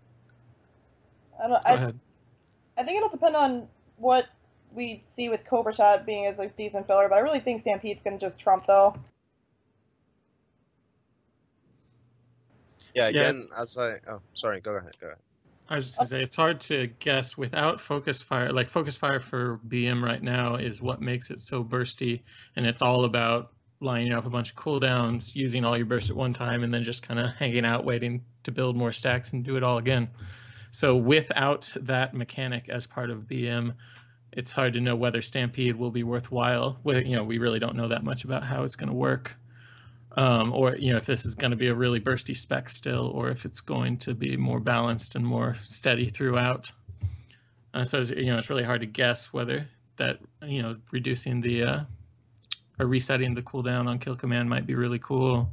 S4: I don't.
S6: Go
S4: I,
S6: ahead.
S4: I think it'll depend on what we see with Cobra Shot being as a decent filler, but I really think Stampede's gonna just trump though.
S5: Yeah,
S6: Yeah.
S5: again, as I oh sorry, go ahead, go ahead.
S6: I was just gonna say it's hard to guess without focus fire. Like focus fire for B M right now is what makes it so bursty, and it's all about lining up a bunch of cooldowns, using all your burst at one time, and then just kind of hanging out, waiting to build more stacks and do it all again. So without that mechanic as part of B M, it's hard to know whether Stampede will be worthwhile. We, you know, we really don't know that much about how it's going to work. Um, or, you know, if this is going to be a really bursty spec still, or if it's going to be more balanced and more steady throughout. Uh, so, you know, it's really hard to guess whether that, you know, reducing the, uh, or resetting the cooldown on kill command might be really cool.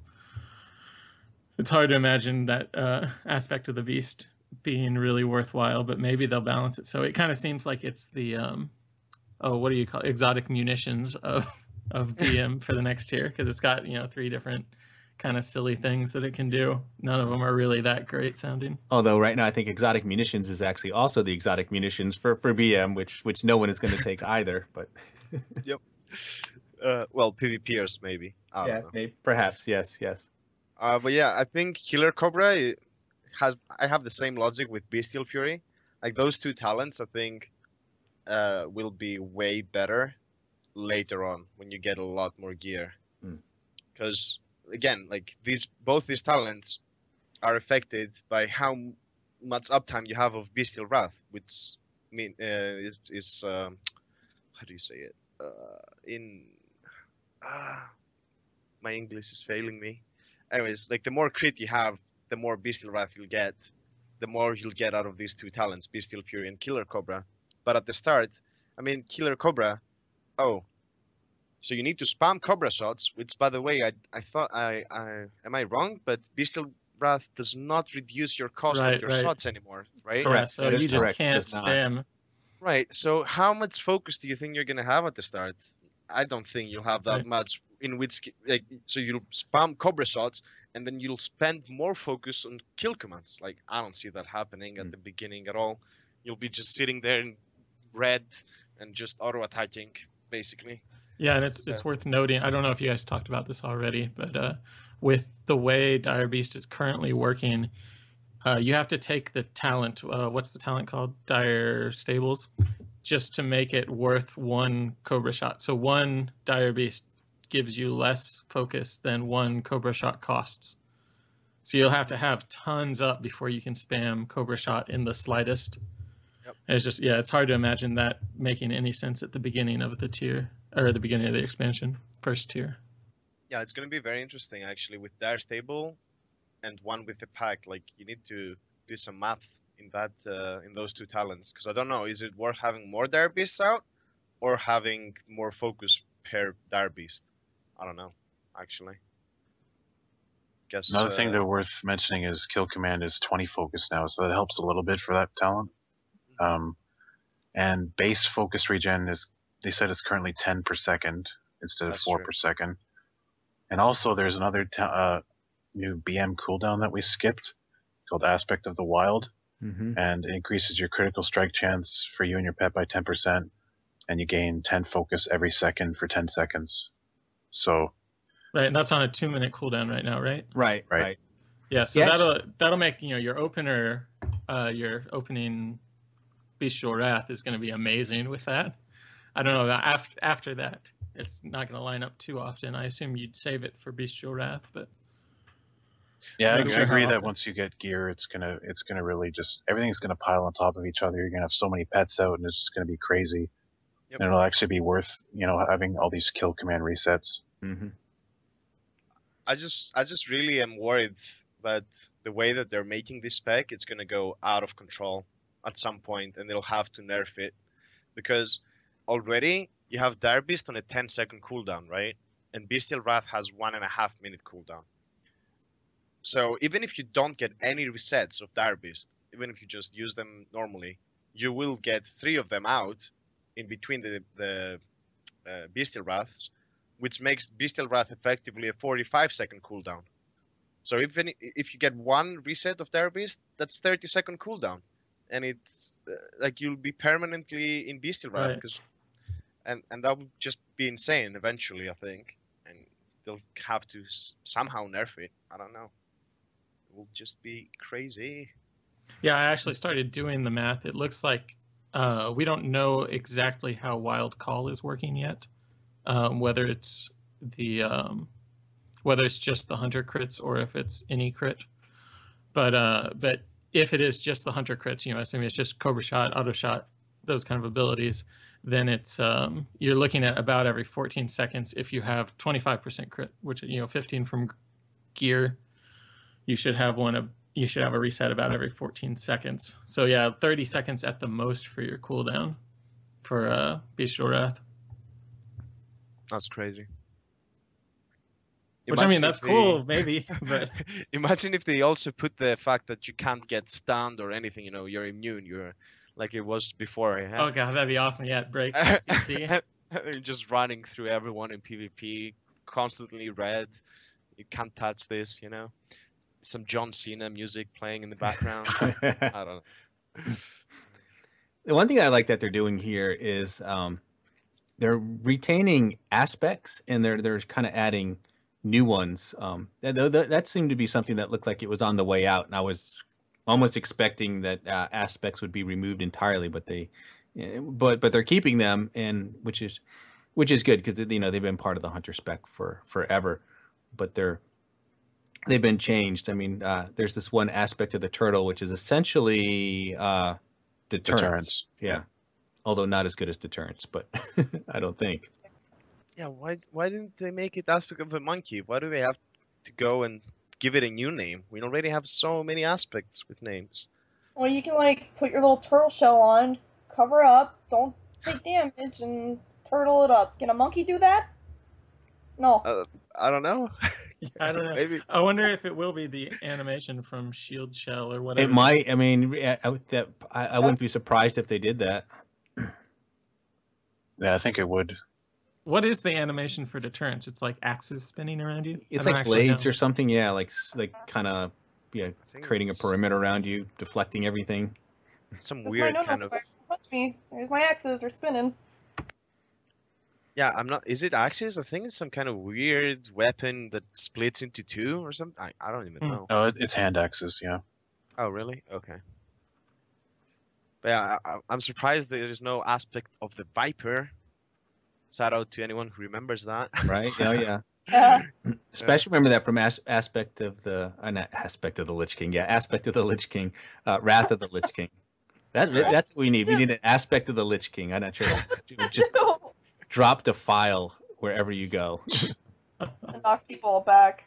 S6: It's hard to imagine that uh, aspect of the beast being really worthwhile, but maybe they'll balance it. So it kind of seems like it's the, um, oh, what do you call it? Exotic munitions of of B M for the next tier, because it's got, you know, three different kind of silly things that it can do. None of them are really that great sounding.
S2: Although right now I think exotic munitions is actually also the exotic munitions for, for B M, which which no one is going to take either. But
S5: Yep. Uh, well, PvPers maybe. I don't
S2: yeah,
S5: know.
S2: maybe, perhaps yes, yes.
S5: Uh, but yeah, I think Killer Cobra i- has. I have the same logic with Bestial Fury. Like those two talents, I think, uh, will be way better later on when you get a lot more gear.
S2: Hmm.
S5: Because again, like these, both these talents are affected by how m- much uptime you have of Bestial Wrath, which mean uh, is is um, how do you say it? Uh, in ah, my English is failing me. Anyways, like the more crit you have, the more Bestial Wrath you'll get, the more you'll get out of these two talents, Bestial Fury and Killer Cobra. But at the start, I mean, Killer Cobra, oh, so you need to spam Cobra shots, which, by the way, I I thought I I am I wrong? But Bestial Wrath does not reduce your cost
S6: Right,
S5: of your
S6: right.
S5: shots anymore, right?
S6: Yeah,
S2: Correct.
S6: so
S2: That is
S6: you just
S2: correct. It
S6: can't
S2: does not.
S6: spam.
S5: Right. So how much focus do you think you're gonna have at the start? I don't think you'll have that
S6: Right.
S5: much. In which, ca- like, so you'll spam Cobra shots, and then you'll spend more focus on kill commands. Like, I don't see that happening at
S2: Mm.
S5: the beginning at all. You'll be just sitting there in red and just auto attacking, basically.
S6: Yeah, and it's
S5: So-
S6: it's worth noting. I don't know if you guys talked about this already, but uh, with the way Dire Beast is currently working, uh, you have to take the talent. Uh, what's the talent called? Dire Stables, just to make it worth one Cobra shot. So one Dire Beast gives you less focus than one Cobra shot costs. So you'll have to have tons up before you can spam Cobra shot in the slightest.
S5: Yep.
S6: And it's just, yeah, it's hard to imagine that making any sense at the beginning of the tier, or the beginning of the expansion, first tier.
S5: Yeah, it's gonna be very interesting actually with Dire Stable, and one with the pack. Like, you need to do some math in that uh, in those two talents, because I don't know, is it worth having more Dire Beasts out or having more focus per Dire Beast? I don't know, actually. Guess
S3: Another
S5: uh,
S3: thing that worth mentioning is kill command is twenty focus now, so that helps a little bit for that talent. Um, and base focus regen is, they said it's currently ten per second instead of
S5: That's
S3: four
S5: true.
S3: per second. And also there's another ta- uh, new B M cooldown that we skipped called Aspect of the Wild,
S2: Mm-hmm.
S3: and it increases your critical strike chance for you and your pet by ten percent, and you gain ten focus every second for ten seconds. So
S6: Right, and that's on a two minute cooldown right now, right?
S2: Right,
S3: Right.
S2: right.
S6: Yeah, so
S2: Yeah,
S6: that'll that'll make, you know, your opener, uh, your opening Bestial Wrath is going to be amazing with that. I don't know, after after that, it's not going to line up too often. I assume you'd save it for Bestial Wrath, but
S3: yeah, I,
S6: Not
S3: I
S6: sure how
S3: agree that
S6: often.
S3: once you get gear, it's gonna it's gonna really just everything's gonna pile on top of each other. You're gonna have so many pets out, and it's just gonna be crazy.
S5: Yep.
S3: And it'll actually be worth, you know, having all these kill command resets.
S2: Mm-hmm.
S5: I just I just really am worried that the way that they're making this spec, it's gonna go out of control at some point, and they'll have to nerf it, because already you have Dire Beast on a ten second cooldown, right? And Bestial Wrath has one and a half minute cooldown. So even if you don't get any resets of Dire Beast, even if you just use them normally, you will get three of them out in between the the uh, Bestial Wraths, which makes Bestial Wrath effectively a forty-five second cooldown. So if any, if you get one reset of Dire Beast, that's thirty second cooldown, and it's uh, like you'll be permanently in Bestial Wrath,
S6: Right.
S5: because, and and that would just be insane eventually, I think, and they'll have to s- somehow nerf it. I don't know. It will just be crazy.
S6: Yeah, I actually started doing the math. It looks like uh, we don't know exactly how Wild Call is working yet. Um, whether it's the um, whether it's just the hunter crits or if it's any crit. But uh, but if it is just the hunter crits, you know, assuming it's just Cobra Shot, Auto Shot, those kind of abilities, then it's um, you're looking at about every fourteen seconds. If you have twenty-five percent crit, which, you know, fifteen from gear, you should have one of you should have a reset about every fourteen seconds. So yeah, thirty seconds at the most for your cooldown for uh, Bestial Wrath.
S5: That's crazy.
S6: Which, I mean, that's
S5: they...
S6: cool, maybe, but
S5: imagine if they also put the fact that you can't get stunned or anything. You know, you're immune. You're like it was before. Yeah?
S6: Oh god, that'd be awesome. Yeah, it breaks C C.
S5: You're just running through everyone in PvP, constantly red. You can't touch this. You know, some John Cena music playing in the background. I don't know.
S2: The one thing I like that they're doing here is um, they're retaining aspects, and they're they're kind of adding new ones. Um, that, that that seemed to be something that looked like it was on the way out, and I was almost expecting that uh, aspects would be removed entirely, but they, but but they're keeping them, and which is which is good because you know they've been part of the hunter spec for forever, but they're they've been changed. I mean, uh, there's this one aspect of the turtle which is essentially uh, deterrence.
S3: Deterrence.
S2: Yeah, although not as good as deterrence, but I don't think.
S5: Yeah, why why didn't they make it aspect of the monkey? Why do they have to go and give it a new name? We already have so many aspects with names.
S4: Well, you can like put your little turtle shell on, cover up, don't take damage, and turtle it up. Can a monkey do that? No.
S5: Uh, I don't know.
S6: I don't know.
S5: Maybe.
S6: I wonder if it will be the animation from Shield Shell or whatever.
S2: It might. I mean, I, I, that, I, I wouldn't be surprised if they did that.
S3: Yeah, I think it would.
S6: What is the animation for deterrence? It's like axes spinning around you?
S2: It's
S6: I don't
S2: like
S6: actually
S2: blades
S6: know.
S2: or something. Yeah, like like kind of yeah,
S5: think
S2: creating a
S5: it's-
S2: perimeter around you, deflecting everything.
S5: Some
S4: That's
S5: weird
S4: my
S5: kind
S4: no-no
S5: of.
S4: square. Don't touch me. There's my axes. They're spinning.
S5: Yeah, I'm not. Is it axes? I think it's some kind of weird weapon that splits into two or something. I, I don't even
S6: Hmm.
S5: know.
S3: Oh, it, it's hand axes. Yeah.
S5: Oh, really? Okay. But yeah, I, I- I'm surprised there is no aspect of the Viper. Shout out to anyone who remembers that.
S2: Right? Oh yeah.
S4: Yeah.
S2: Especially remember that from as- aspect of the uh, not aspect of the Lich King. Yeah, aspect of the Lich King, uh, Wrath of the Lich King. That that's what we need. We need an aspect of the Lich King. I'm not sure. It would just drop the file wherever you go.
S4: And knock people back.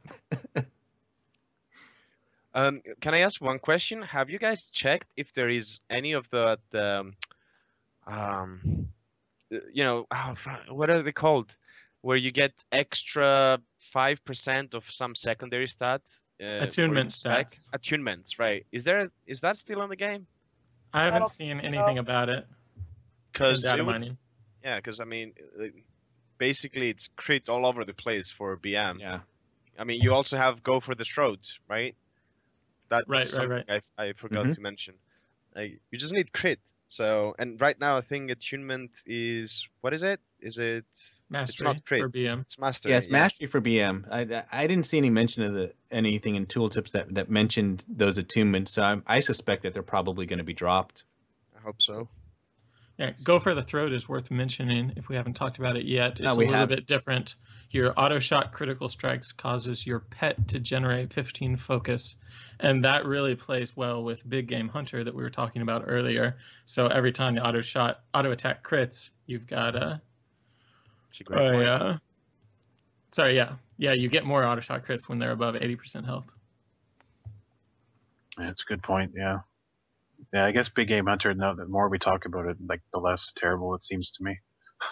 S5: Um, can I ask one question? Have you guys checked if there is any of the, the um, you know, oh, fu- what are they called? Where you get extra five percent of some secondary stat? Uh, for
S6: Attunement
S5: each spec?
S6: stats.
S5: Attunements, right? Is there is that still on the game?
S6: I haven't
S4: don't
S6: seen
S4: know.
S6: anything about it in
S5: Because
S6: data mining.
S5: yeah, because I mean, uh, basically it's crit all over the place for B M.
S2: Yeah.
S5: I mean, you also have go for the throat, right? That's
S6: Right, right,
S5: something
S6: right.
S5: I, I forgot
S2: Mhm.
S5: to mention. Like, you just need crit. So, and right now I think attunement is what is it? Is it?
S6: Mastery
S5: it's not crit.
S6: for B M.
S5: It's mastery.
S2: Yeah, it's mastery for B M. I, I I didn't see any mention of the anything in tooltips that, that mentioned those attunements. So I, I suspect that they're probably going to be dropped.
S5: I hope so.
S6: Yeah, go for the throat is worth mentioning if we haven't talked about it yet. It's
S2: No,
S6: a
S2: we
S6: little
S2: have.
S6: bit different. Your auto shot critical strikes causes your pet to generate fifteen focus, and that really plays well with big game hunter that we were talking about earlier. So every time the auto shot auto attack crits, you've got a
S5: It's a great
S6: oh
S5: point.
S6: yeah. Sorry, yeah, yeah. You get more auto shot crits when they're above eighty percent health.
S3: That's a good point. Yeah. Yeah, I guess big game hunter. Now, the more we talk about it, like the less terrible it seems to me.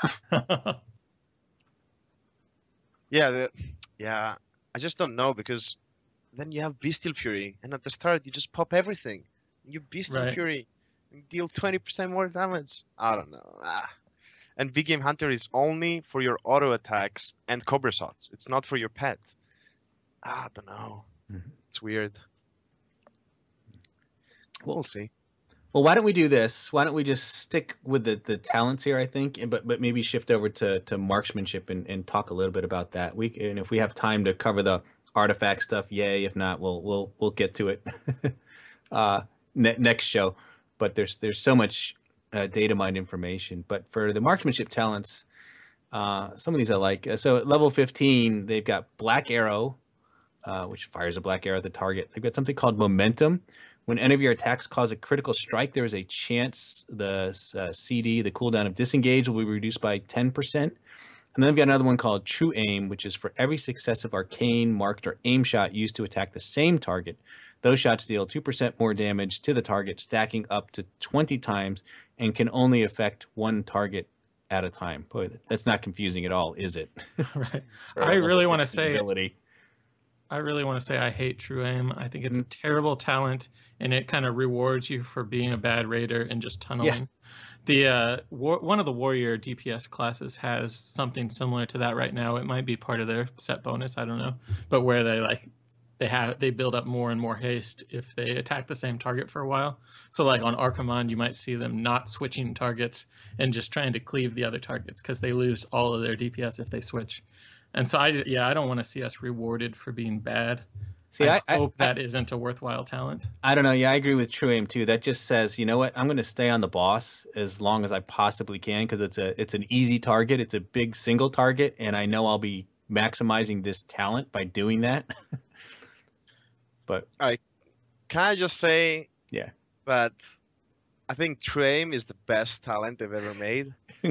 S5: Yeah, the, yeah. I just don't know because then you have Bestial Fury, and at the start you just pop everything. You Bestial
S6: Right.
S5: Fury, you deal twenty percent more damage. I don't know. Ah. And Big Game Hunter is only for your auto attacks and Cobra shots. It's not for your pet. Ah, I don't know.
S2: Mhm.
S5: It's weird. We'll see.
S2: Well, why don't we do this? Why don't we just stick with the, the talents here, I think, and but but maybe shift over to, to marksmanship and, and talk a little bit about that. We and if we have time to cover the artifact stuff, yay. If not, we'll we'll we'll get to it uh, ne- next show. But there's there's so much uh, data mined information. But for the marksmanship talents, uh, some of these I like. So at level fifteen, they've got Black Arrow, uh, which fires a black arrow at the target. They've got something called Momentum. When any of your attacks cause a critical strike, there is a chance the uh, C D, the cooldown of disengage, will be reduced by ten percent. And then we've got another one called True Aim, which is for every successive arcane, marked, or aim shot used to attack the same target. Those shots deal two percent more damage to the target, stacking up to twenty times, and can only affect one target at a time. Boy, that's not confusing at all, is it?
S6: Right. I really want to say,
S2: ability.
S6: I really want to say I hate True Aim. I think it's mm. a terrible talent, and it kind of rewards you for being a bad raider and just tunneling. Yeah. The uh, war, one of the warrior D P S classes has something similar to that right now. It might be part of their set bonus, I don't know, but where they like they have they build up more and more haste if they attack the same target for a while. So like on Archimon, you might see them not switching targets and just trying to cleave the other targets because they lose all of their D P S if they switch. And so I yeah I don't want to see us rewarded for being bad. See, I, I hope I, that I, isn't a worthwhile talent.
S2: I don't know. Yeah, I agree with True Aim too. That just says, you know what? I'm going to stay on the boss as long as I possibly can because it's a it's an easy target. It's a big single target, and I know I'll be maximizing this talent by doing that. But
S5: I can I just say,
S2: yeah,
S5: that I think True Aim is the best talent they've ever made.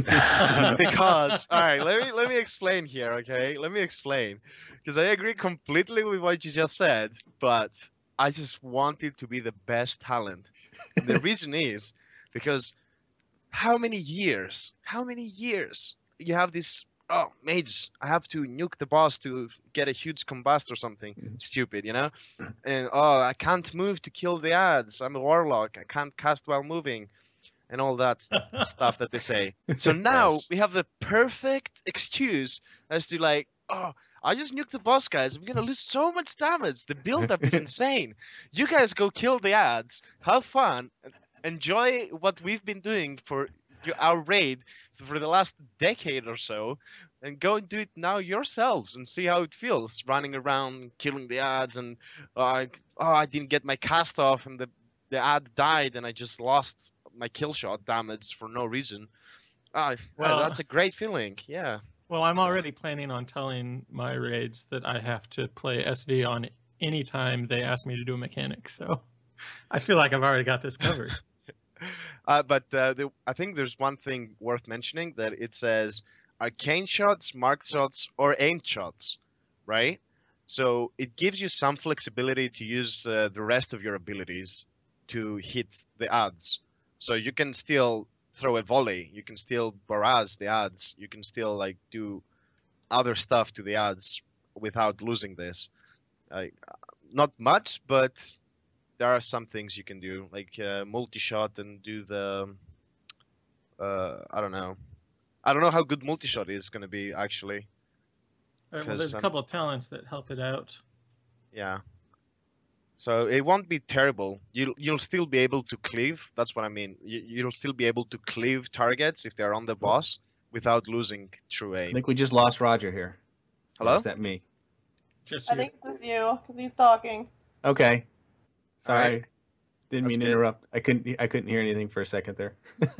S5: Because all right, let me let me explain here, okay? Let me explain. Because I agree completely with what you just said, but I just want it to be the best talent. And the reason is because how many years, how many years you have this, oh, mage, I have to nuke the boss to get a huge combust or something mm-hmm. stupid, you know? And, oh, I can't move to kill the ads. I'm a warlock. I can't cast while moving. And all that stuff that they say. So now yes. we have the perfect excuse as to like, oh, I just nuked the boss, guys. I'm going to lose so much damage. The build-up is insane. You guys go kill the ads, have fun, enjoy what we've been doing for our raid for the last decade or so, and go and do it now yourselves and see how it feels, running around, killing the ads, and uh, oh, I didn't get my cast off, and the, the ad died, and I just lost my kill shot damage for no reason. Oh, well, that's a great feeling, yeah.
S6: Well, I'm already planning on telling my raids that I have to play S V on any time they ask me to do a mechanic. So I feel like I've already got this covered.
S5: uh, but uh, the, I think there's one thing worth mentioning, that it says arcane shots, marked shots, or aimed shots, right? So it gives you some flexibility to use uh, the rest of your abilities to hit the ads. So you can still throw a volley, you can still barrage the ads, you can still like do other stuff to the ads without losing this. Like, not much, but there are some things you can do, like uh, multi-shot and do the, uh, I don't know. I don't know how good multi-shot is going to be, actually.
S6: All right, well, there's um, a couple of talents that help it out.
S5: Yeah. So it won't be terrible. You'll you'll still be able to cleave. That's what I mean. You, you'll still be able to cleave targets if they're on the boss without losing True Aim.
S2: I think we just lost Roger here.
S5: Hello?
S2: Or is that me?
S6: Just
S4: I
S6: you.
S4: think it's you because he's talking.
S2: Okay. Sorry.
S5: Right.
S2: Didn't
S5: That's
S2: mean to
S5: good.
S2: interrupt. I couldn't. I couldn't hear anything for a second there.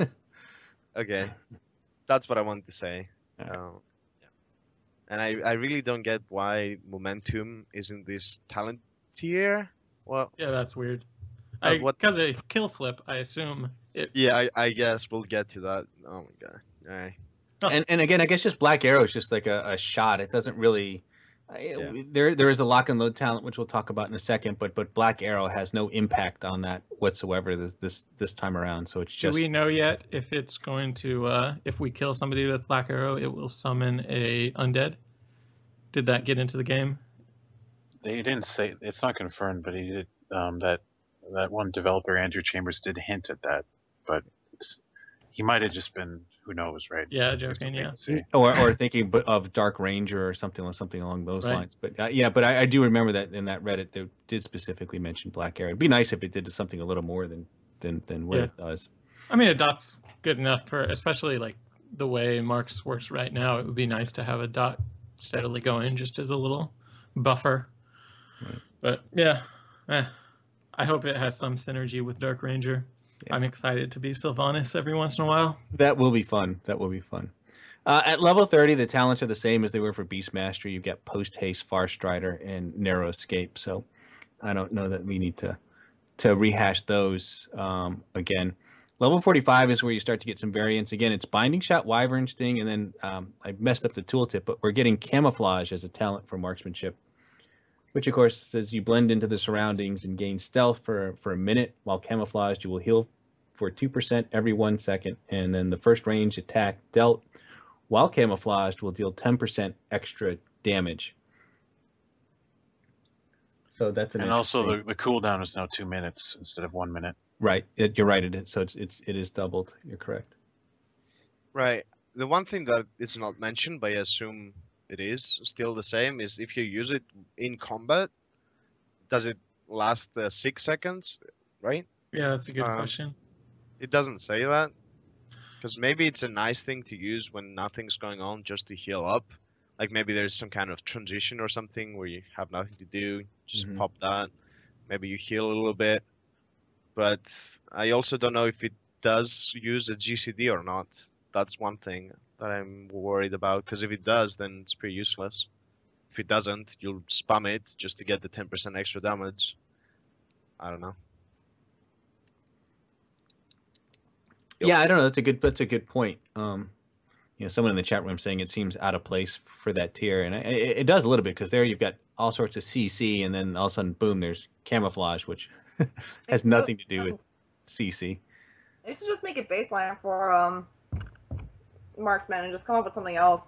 S5: Okay. That's what I wanted to say.
S2: All right.
S5: Um, and I I really don't get why Momentum isn't this talent tier. Well,
S6: yeah, that's weird.
S5: Uh,
S6: I
S5: what-
S6: because a kill flip, I assume it.
S5: yeah, I, I guess we'll get to that. Oh my god. All right.
S2: and and again, I guess just Black Arrow is just like a, a shot. It doesn't really.
S5: Yeah.
S2: There there is a lock and load talent which we'll talk about in a second, but but Black Arrow has no impact on that whatsoever this this, this time around. So it's
S6: Do
S2: just.
S6: we know yet if it's going to uh, if we kill somebody with Black Arrow, it will summon a undead? Did that get into the game?
S3: They didn't say, it's not confirmed, but he did. Um, that that one developer, Andrew Chambers, did hint at that, but it's, he might have just been, who knows, right?
S6: Yeah, joking. Yeah.
S2: Or, or thinking of Dark Ranger or something something along those
S6: Right.
S2: lines. But uh, yeah, but I, I do remember that in that Reddit they did specifically mention Black Arrow. It'd be nice if it did something a little more than than than what
S6: Yeah.
S2: it does.
S6: I mean, a dot's good enough for, especially like the way Marks works right now. It would be nice to have a dot steadily going just as a little buffer.
S2: Right.
S6: But yeah, eh, I hope it has some synergy with Dark Ranger.
S2: Yeah.
S6: I'm excited to be Sylvanas every once in a while.
S2: That will be fun. That will be fun. Uh, at level thirty, the talents are the same as they were for Beast Mastery. You've got Post Haste, Far Strider, and Narrow Escape. So I don't know that we need to to rehash those um, again. Level forty-five is where you start to get some variants. Again, it's Binding Shot, Wyvern Sting, and then um, I messed up the tooltip, but we're getting Camouflage as a talent for Marksmanship, which of course says you blend into the surroundings and gain stealth for, for a minute. While camouflaged, you will heal for two percent every one second. And then the first range attack dealt while camouflaged will deal ten percent extra damage. So that's an
S3: And also the, the cooldown is now two minutes instead of one minute.
S2: Right. It, you're right. It is. So it's, it's, it is doubled. You're correct.
S5: Right. The one thing that it's not mentioned, but I assume it is still the same, is if you use it in combat, does it last uh, six seconds, right?
S6: Yeah, that's a good
S5: Um,
S6: question.
S5: It doesn't say that. Because maybe it's a nice thing to use when nothing's going on, just to heal up. Like maybe there's some kind of transition or something where you have nothing to do, just
S2: Mhm.
S5: pop that. Maybe you heal a little bit. But I also don't know if it does use a G C D or not. That's one thing that I'm worried about, because if it does, then it's pretty useless. If it doesn't, you'll spam it just to get the ten percent extra damage. I don't know.
S2: Yeah, I don't know. That's a good. That's a good point. Um, you know, someone in the chat room saying it seems out of place for that tier, and it, it does a little bit, because there you've got all sorts of C C, and then all of a sudden, boom, there's camouflage, which has nothing to do with C C.
S4: They should just make it baseline for um, marksman and just come up with something else.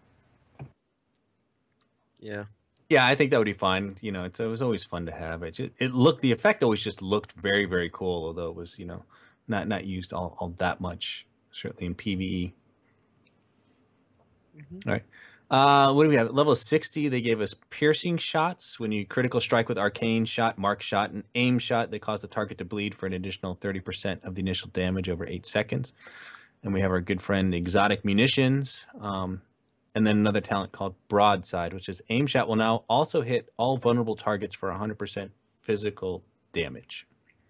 S5: Yeah.
S2: Yeah, I think that would be fine. You know, it's it was always fun to have. It just, it looked the effect always just looked very very cool, although it was, you know, not not used all, all that much, certainly in PvE.
S5: Mm-hmm.
S2: All right. Uh, what do we have? Level sixty, they gave us piercing shots. When you critical strike with arcane shot, mark shot, and aim shot, they cause the target to bleed for an additional thirty percent of the initial damage over eight seconds. And we have our good friend Exotic Munitions. Um, and then another talent called Broadside, which is aim shot will now also hit all vulnerable targets for one hundred percent physical damage.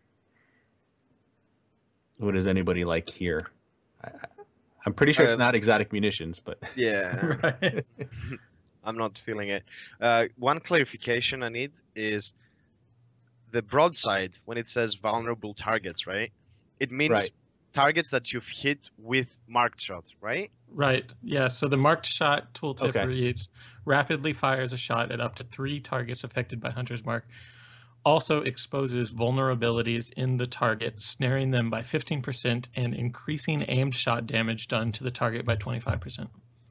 S2: What does anybody like here? I, I'm pretty sure it's
S5: Uh,
S2: not Exotic Munitions, but
S5: Yeah.
S6: Right.
S5: I'm not feeling it. Uh, one clarification I need is the broadside, when it says vulnerable targets, right? It means
S2: Right.
S5: targets that you've hit with marked shot, right?
S6: Right. Yeah. So the marked shot tooltip
S2: Okay.
S6: reads rapidly fires a shot at up to three targets affected by Hunter's Mark. Also exposes vulnerabilities in the target, snaring them by fifteen percent and increasing aimed shot damage done to the target by twenty-five percent.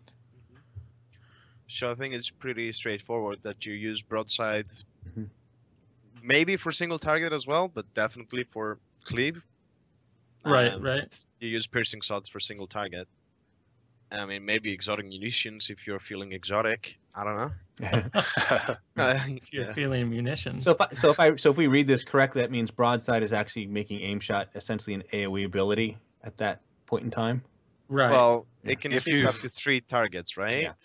S5: So I think it's pretty straightforward that you use broadside,
S2: Mhm.
S5: maybe for single target as well, but definitely for cleave.
S6: Right,
S5: And
S6: right.
S5: You use piercing shots for single target. I mean, maybe exotic munitions if you're feeling exotic. I don't know.
S6: If you're
S5: Yeah.
S6: feeling munitions.
S2: So if I, so if I so if we read this correctly, that means Broadside is actually making aim shot essentially an AoE ability at that point in time.
S6: right.
S5: Well,
S2: Yeah.
S5: it can
S3: If
S5: hit
S3: you-
S5: up to three targets, right?
S2: Yeah.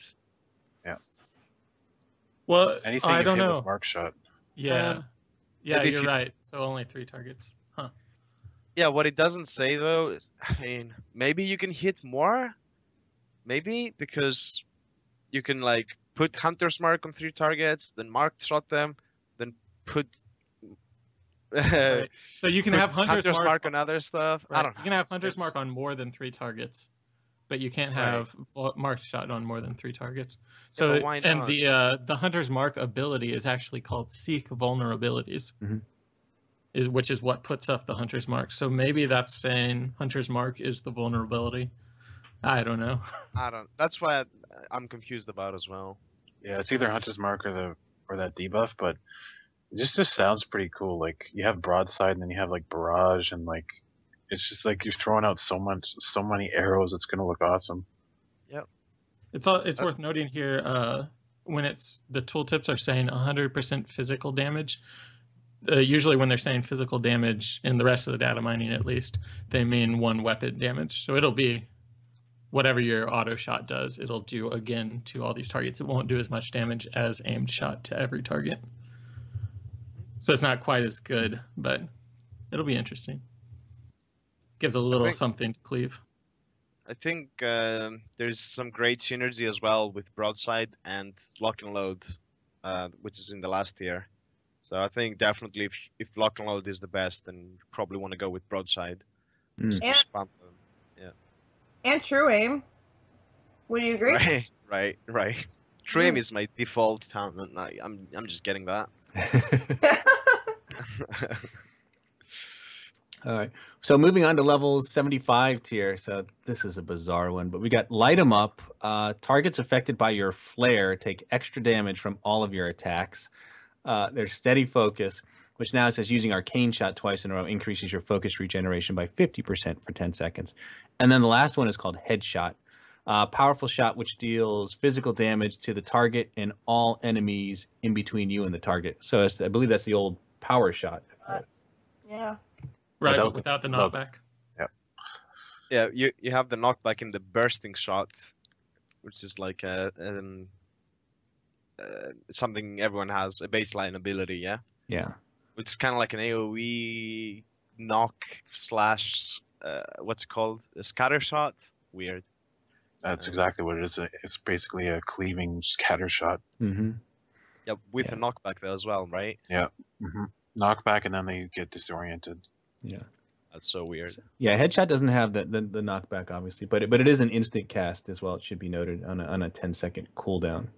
S6: well,
S3: Anything
S6: I
S3: you
S6: don't
S3: hit
S6: know.
S3: with mark shot.
S6: Yeah.
S5: Um,
S6: yeah,
S5: maybe if
S6: you're
S5: you-
S6: right. So only three targets. Huh.
S5: Yeah, what it doesn't say though is, I mean, maybe you can hit more. Maybe because you can like put Hunter's Mark on three targets, then mark shot them, then put
S6: Right. So you can
S5: put
S6: have Hunter's,
S5: Hunter's
S6: Mark.
S5: Mark on other stuff. I
S6: right.
S5: don't know.
S6: You can have Hunter's
S5: It's-
S6: Mark on more than three targets, but you can't
S5: Right.
S6: have vo- marked shot on more than three targets.
S5: Yeah,
S6: So
S5: but why
S6: and
S5: not?
S6: the uh, the Hunter's Mark ability is actually called Seek Vulnerabilities,
S2: Mhm.
S6: is which is what puts up the Hunter's Mark. So maybe that's saying Hunter's Mark is the vulnerability. I don't know.
S5: I don't. That's why I, I'm confused about as well.
S3: Yeah, it's either Hunter's Mark or the or that debuff, but it just just sounds pretty cool. Like you have broadside and then you have like barrage and like it's just like you're throwing out so much so many arrows. It's gonna look awesome.
S6: It's all, it's
S5: Uh,
S6: worth noting here uh, when it's the tooltips are saying one hundred percent physical damage. Uh, usually, when they're saying physical damage in the rest of the data mining, at least, they mean one weapon damage. So it'll be whatever your auto shot does. It'll do again to all these targets. It won't do as much damage as aimed shot to every target. So it's not quite as good, but it'll be interesting. Gives a little
S5: think-
S6: something to cleave.
S5: I think uh, there's some great synergy as well with broadside and lock and load, uh, which is in the last tier. So I think definitely if if lock and load is the best, then you probably want to go with broadside.
S2: Mm.
S5: Just to
S4: And-
S5: spam them.
S4: And true aim. Would you agree?
S5: Right, right, right. Trim
S4: Mm.
S5: is my default talent. I, I'm I'm just getting that.
S2: All right. So moving on to level seventy-five tier. So this is a bizarre one, but we got light 'em up. Uh, targets affected by your flare take extra damage from all of your attacks. Uh, there's steady focus, which now says using arcane shot twice in a row increases your focus regeneration by fifty percent for ten seconds. And then the last one is called headshot. Uh, powerful shot which deals physical damage to the target and all enemies in between you and the target. So it's, I believe that's the old power shot.
S4: Uh, yeah.
S6: Right,
S3: Without
S6: but
S3: the-
S6: without the
S3: without the-
S6: knockback.
S5: Yeah, you you have the knockback in the bursting shot, which is like a um, uh, something everyone has, a baseline ability. Yeah.
S2: Yeah.
S5: It's kind of like an AoE knock slash uh, what's it called? A scatter shot. Weird.
S3: That's exactly what it is. It's basically a cleaving scatter shot.
S2: Mm-hmm.
S5: Yeah, with
S2: Yeah.
S5: the knockback though as well, right?
S3: Mm-hmm. Knockback, and then they get disoriented.
S2: Yeah.
S5: That's so weird.
S2: Yeah, headshot doesn't have the, the, the knockback, obviously, but it, but it is an instant cast as well. It should be noted on a, on a ten second cooldown.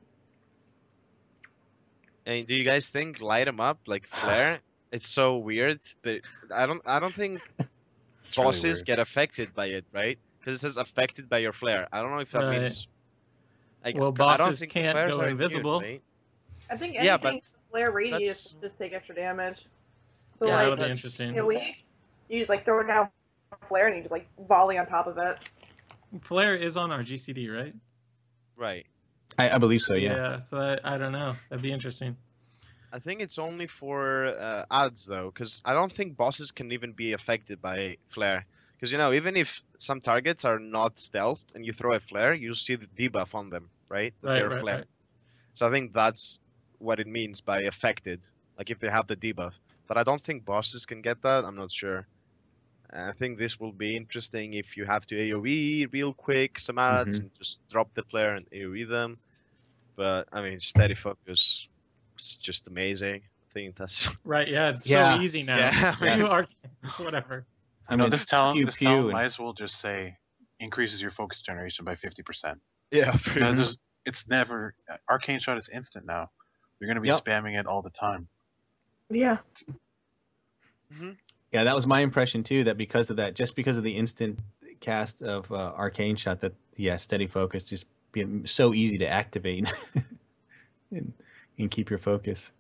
S5: And do you guys think light 'em up like flare? It's so weird, but I don't I don't think
S3: It's really
S5: bosses
S3: weird.
S5: get affected by it, right? Because it says affected by your flare. I don't know if that
S6: Right.
S5: means. Like,
S6: Well,
S5: I don't
S6: bosses
S5: think
S6: can't
S5: flares
S6: go
S5: are immune,
S6: invisible.
S5: right?
S4: I think
S5: Yeah,
S4: anything
S5: but
S4: flare radius
S5: that's-
S4: just take extra damage. So
S5: Yeah,
S6: That'll
S4: like,
S6: be
S5: that's-
S6: interesting.
S4: you know, we you just like throw down flare and you just like volley on top of it.
S6: Flare is on our G C D, right?
S5: Right.
S2: I, I believe so, yeah.
S6: so I, I don't know. That'd be interesting.
S5: I think it's only for uh, ads though, because I don't think bosses can even be affected by flare. Because you know, even if some targets are not stealthed and you throw a flare, you'll see the debuff on them, right? That
S6: Right,
S5: they're
S6: right,
S5: flared.
S6: right.
S5: So I think that's what it means by affected, like if they have the debuff. But I don't think bosses can get that. I'm not sure. I think this will be interesting if you have to AoE real quick some ads
S2: Mhm.
S5: and just drop the flare and AoE them. But I mean, steady focus is just amazing. I think that's
S6: Right, yeah, it's
S2: Yeah.
S6: so easy now.
S5: Yeah.
S6: Two
S2: Yes.
S6: arcanes, whatever.
S2: I
S3: No,
S2: mean,
S3: this talent,
S2: pew,
S3: this
S2: pew,
S3: talent
S2: and-
S3: might as well just say increases your focus generation by fifty percent.
S5: yeah.
S3: No, there's- it's never arcane shot is instant now. You're gonna be
S2: Yep.
S3: spamming it all the time.
S4: Yeah.
S2: Yeah, that was my impression too. That because of that, just because of the instant cast of uh, arcane shot, that yeah, steady focus just being so easy to activate and, and keep your focus.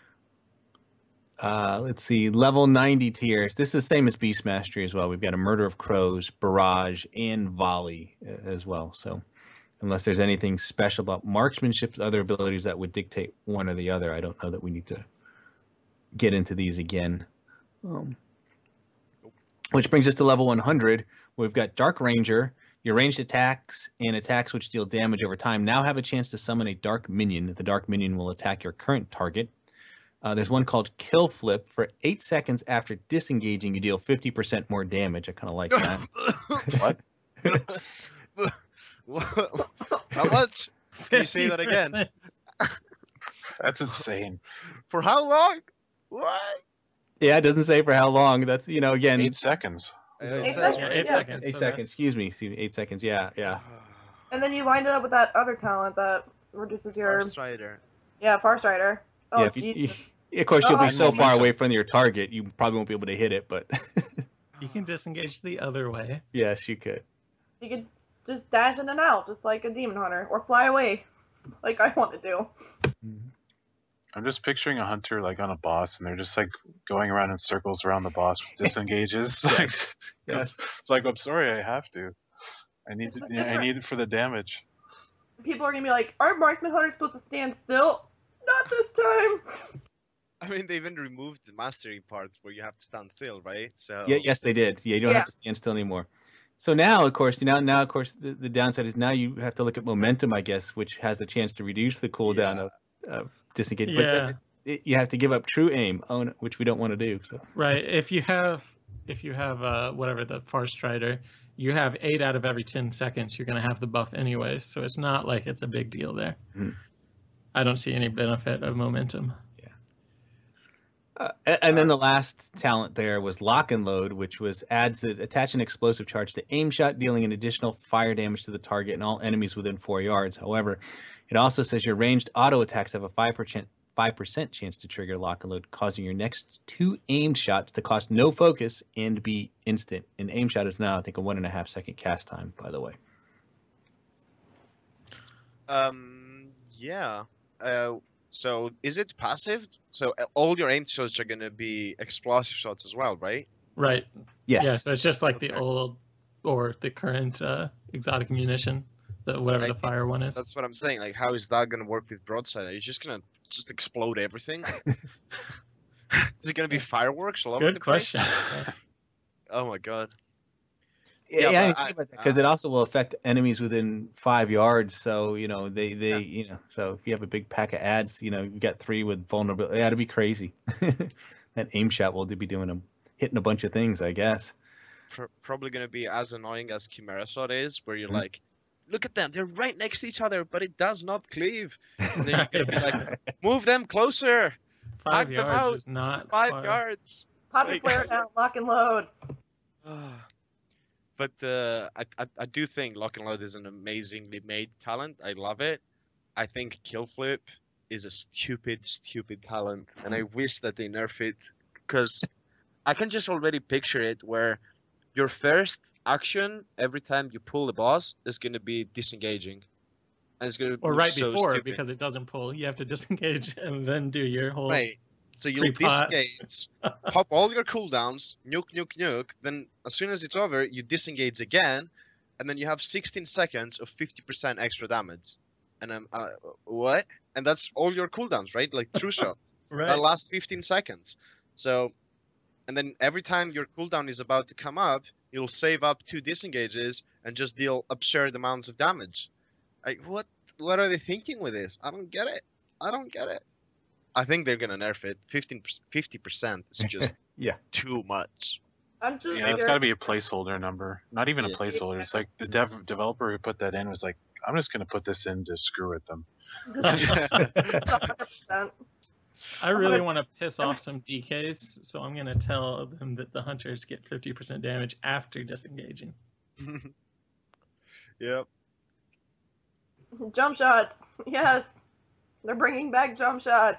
S2: Uh, let's see, level ninety tiers. This is the same as Beast Mastery as well. We've got a Murder of Crows, Barrage, and Volley uh, as well. So unless there's anything special about marksmanship, other abilities that would dictate one or the other, I don't know that we need to get into these again. Um, which brings us to level one hundred. We've got Dark Ranger. Your ranged attacks and attacks which deal damage over time now have a chance to summon a Dark Minion. The Dark Minion will attack your current target. Uh, there's one called Kill Flip. For eight seconds after disengaging, you deal fifty percent more damage. I kind of like that.
S3: What?
S5: How much? Can you say that again?
S6: fifty percent.
S3: That's insane.
S5: For how long? What?
S2: Yeah, it doesn't say for how long. That's, you know, again,
S3: Eight seconds.
S5: Uh,
S4: Eight
S5: it says,
S4: seconds,
S6: Yeah,
S5: right?
S6: eight
S4: Yeah.
S6: seconds.
S2: eight
S6: so
S2: seconds.
S6: that's-
S2: Excuse me. Excuse me. Eight seconds. Yeah, yeah.
S4: And then you lined it up with that other talent that reduces your
S5: Far Strider.
S4: yeah, Far Strider. Oh
S2: yeah if you,
S4: Jesus.
S2: you- of course, you'll
S4: Oh,
S2: be so
S3: momentum.
S2: far away from your target, you probably won't be able to hit it. But
S6: You can disengage the other way.
S2: yes, you could.
S4: You could just dash in and out, just like a demon hunter, or fly away, like I want to do.
S3: I'm just picturing a hunter like on a boss, and they're just like going around in circles around the boss, disengages. Like,
S2: Yes.
S3: it's like I'm sorry, I have to. I need
S4: It's
S3: to.
S4: a
S3: Yeah, I
S4: different-
S3: need it for the damage.
S4: People are gonna be like, "Are marksman hunters supposed to stand still?" Not this time.
S5: I mean, they even removed the mastery part where you have to stand still, right? So
S2: Yeah, yes, they did. Yeah, you don't
S4: Yeah.
S2: have to stand still anymore. So now, of course, now, now, of course, the, the downside is now you have to look at momentum, I guess, which has the chance to reduce the cooldown
S5: Yeah.
S2: of, of disengage.
S6: Yeah.
S2: But then, it, you have to give up true aim, oh, no, which we don't want to do. So
S6: Right. If you have if you have uh, whatever the Far Strider, you have eight out of every ten seconds. You're going to have the buff anyways, so it's not like it's a big deal there.
S2: Hmm.
S6: I don't see any benefit of momentum.
S2: Uh, a- and then the last talent there was Lock and Load, which was adds a, attach an explosive charge to aim shot, dealing an additional fire damage to the target and all enemies within four yards. However, it also says your ranged auto attacks have a five percent five percent chance to trigger Lock and Load, causing your next two aimed shots to cost no focus and be instant. An aim shot is now, I think, a one and a half second cast time, by the way.
S5: Um. Yeah. Uh. So is it passive? So uh, all your aim shots are gonna be explosive shots as well, right?
S6: Right.
S2: Yes.
S6: Yeah, so it's just like
S5: Okay.
S6: the old or the current uh, exotic munition, the whatever
S5: Right.
S6: the fire one is.
S5: That's what I'm saying. Like, how is that gonna work with broadside? Are you just gonna just explode everything? Is it gonna be fireworks all over
S6: Good
S5: the place?
S6: question. Yeah.
S5: Oh my god.
S2: Yeah,
S5: Yeah,
S2: yeah,
S5: but
S2: I
S5: I-
S2: think about that because it also will affect enemies within five yards. So you know they they
S5: Yeah.
S2: you know so if you have a big pack of ads, you know you got three with vulnerability. That'd be crazy. That aim shot will be doing them hitting a bunch of things, I guess.
S5: Pro- probably gonna be as annoying as Chimera Shot is, where you're
S2: Mhm.
S5: like, look at them, they're right next to each other, but it does not cleave. And then you're gonna be like, move them closer,
S6: Five
S5: them
S6: yards
S5: out.
S6: is not
S5: five
S6: far.
S5: yards. It's
S4: Pop your
S5: like-
S4: flare down, lock and load.
S5: But uh, I, I I do think Lock and Load is an amazingly made talent. I love it. I think Kill Flip is a stupid, stupid talent, and I wish that they nerf it, because I can just already picture it where your first action every time you pull the boss is going to be disengaging, and it's going to
S6: Or
S5: look
S6: right
S5: so
S6: before,
S5: stupid.
S6: because it doesn't pull. You have to disengage and then do your whole.
S5: Right. So you'll
S6: Pre-pot.
S5: disengage, pop all your cooldowns, nuke, nuke, nuke. Then as soon as it's over, you disengage again, and then you have sixteen seconds of fifty percent extra damage. And I'm uh, what? And that's all your cooldowns, right? Like true shot.
S6: Right.
S5: That lasts fifteen seconds. So, and then every time your cooldown is about to come up, you'll save up two disengages and just deal absurd amounts of damage. Like what? What are they thinking with this? I don't get it. I don't get it. I think they're gonna nerf it. fifteen, fifty percent is just
S2: Yeah.
S5: too much.
S4: I'm just
S3: Yeah, it's got to be a placeholder number. Not even a
S5: Yeah.
S3: placeholder. It's like the dev developer who put that in was like, I'm just going to put this in to screw with them.
S4: one hundred percent.
S6: I really want to piss off some D Ks, so I'm going to tell them that the hunters get fifty percent damage after disengaging.
S5: Yep.
S4: Jump shots. Yes. They're bringing back jump shots.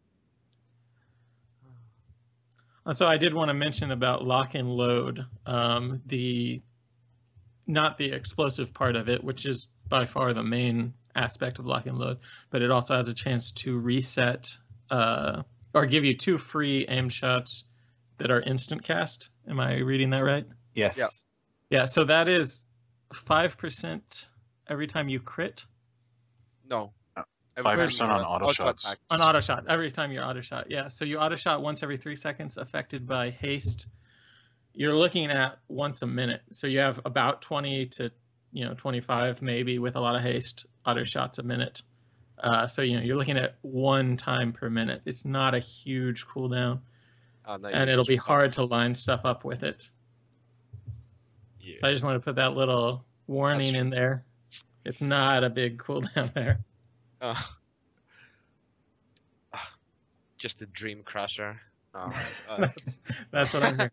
S6: Uh, So I did want to mention about lock and load, um, the not the explosive part of it, which is by far the main aspect of lock and load, but it also has a chance to reset uh, or give you two free aim shots that are instant cast. Am I reading that right?
S2: Yes.
S5: Yeah.
S6: Yeah, so that is five percent every time you crit.
S5: No.
S3: Uh,
S5: Every
S3: five
S5: time
S3: percent
S5: you,
S3: on
S5: uh,
S3: auto shots.
S5: attack.
S6: An auto shot every time you're auto shot. Yeah, so you auto shot once every three seconds, affected by haste. You're looking at once a minute, so you have about twenty to you know twenty-five maybe with a lot of haste auto shots a minute. Uh, so you know you're looking at one time per minute. It's not a huge cooldown,
S5: Oh, no,
S6: and
S5: you
S6: it'll
S5: just
S6: be
S5: pop-
S6: hard to line stuff up with it.
S5: Yeah.
S6: So I just want to put that little warning
S5: That's
S6: in there. It's not a big cooldown there.
S5: Uh, ah, just a dream crusher. Oh, uh,
S6: That's, that's what I'm hearing.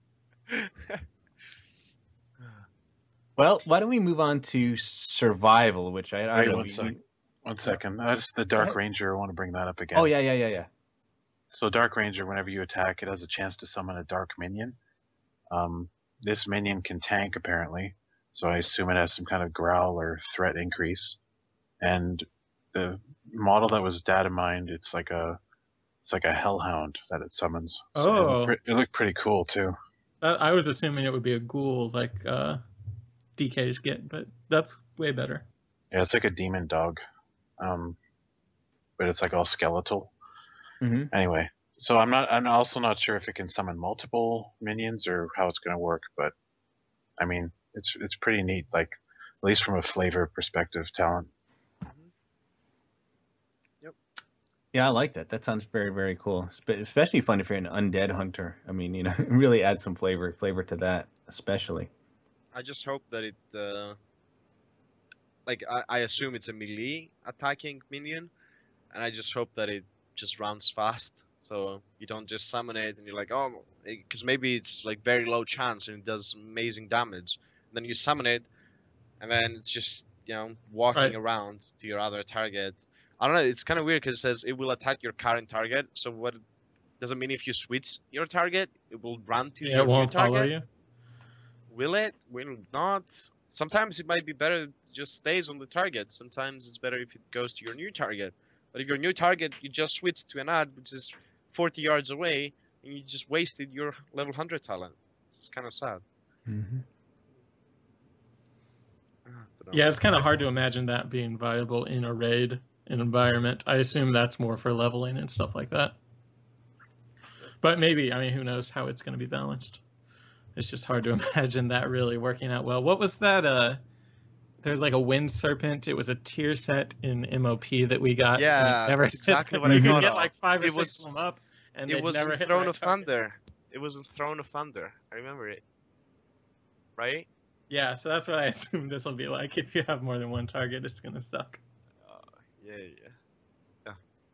S2: Well, why don't we move on to survival, which I, I
S3: Wait
S2: know
S3: one
S2: we-
S3: sec.
S2: we-
S3: One second. That's the Dark
S2: ahead.
S3: Ranger. I want to bring that up again.
S2: Oh yeah, yeah, yeah, yeah.
S3: So Dark Ranger, whenever you attack, it has a chance to summon a Dark Minion. Um, this minion can tank apparently, so I assume it has some kind of growl or threat increase. And the model that was data mined, it's like a, it's like a Hellhound that it summons. So it,
S6: Oh.
S3: looked pre- it looked pretty cool too.
S6: I I was assuming it would be a ghoul like uh, D Ks get, but that's way better.
S3: Yeah, it's like a demon dog, um, but it's like all skeletal.
S2: Mhm.
S3: Anyway, so I'm not. I'm also not sure if it can summon multiple minions or how it's going to work. But I mean, it's it's pretty neat. Like at least from a flavor perspective, talent.
S2: Yeah, I like that. That sounds very, very cool. Spe- Especially fun if you're an undead hunter. I mean, you know, it really adds some flavor flavor to that, especially.
S5: I just hope that it, uh, like, I, I assume it's a melee attacking minion, and I just hope that it just runs fast, so you don't just summon it and you're like, oh, because maybe it's like very low chance and it does amazing damage. Then you summon it, and then it's just, you know, walking
S6: Right.
S5: around to your other target. I don't know. It's kind of weird because it says it will attack your current target. So what does it mean if you switch your target, it will run to
S6: Yeah,
S5: your
S6: it won't
S5: new target?
S6: follow you.
S5: Will it? Will it not? Sometimes it might be better it just stays on the target. Sometimes it's better if it goes to your new target. But if your new target, you just switch to an ad which is forty yards away, and you just wasted your level one hundred talent. It's kind of sad.
S2: Mm-hmm.
S5: Ah, dunno.
S6: Yeah, it's kind of hard to imagine that being viable in a raid environment. I assume that's more for leveling and stuff like that. But maybe, I mean, who knows how it's going to be balanced. It's just hard to imagine that really working out well. What was that? Uh, there's like a wind serpent. It was a tier set in M O P that we got. and it
S5: Yeah,
S6: never
S5: that's
S6: hit
S5: exactly
S6: them.
S5: what I
S6: You could
S5: thought
S6: get
S5: of.
S6: like five or
S5: It
S6: six
S5: was-
S6: of them up, and
S5: It
S6: they'd
S5: was
S6: never
S5: in
S6: hit
S5: Throne
S6: the right
S5: of
S6: target.
S5: Thunder. It was in Throne of Thunder. I remember it. Right?
S6: Yeah, so that's what I assume this will be like. If you have more than one target, it's going to suck.
S5: Uh, yeah, yeah. Yeah.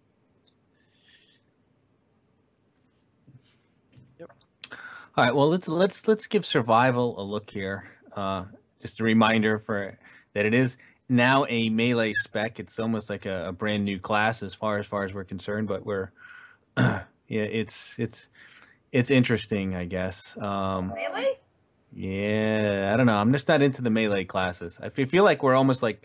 S2: All right, well let's let's let's give survival a look here. Uh, just a reminder for that it is now a melee spec. It's almost like a, a brand new class as far as far as we're concerned. But we're yeah, it's it's it's interesting, I guess. Um,
S4: Really?
S2: yeah, I don't know. I'm just not into the melee classes. I fe- feel like we're almost like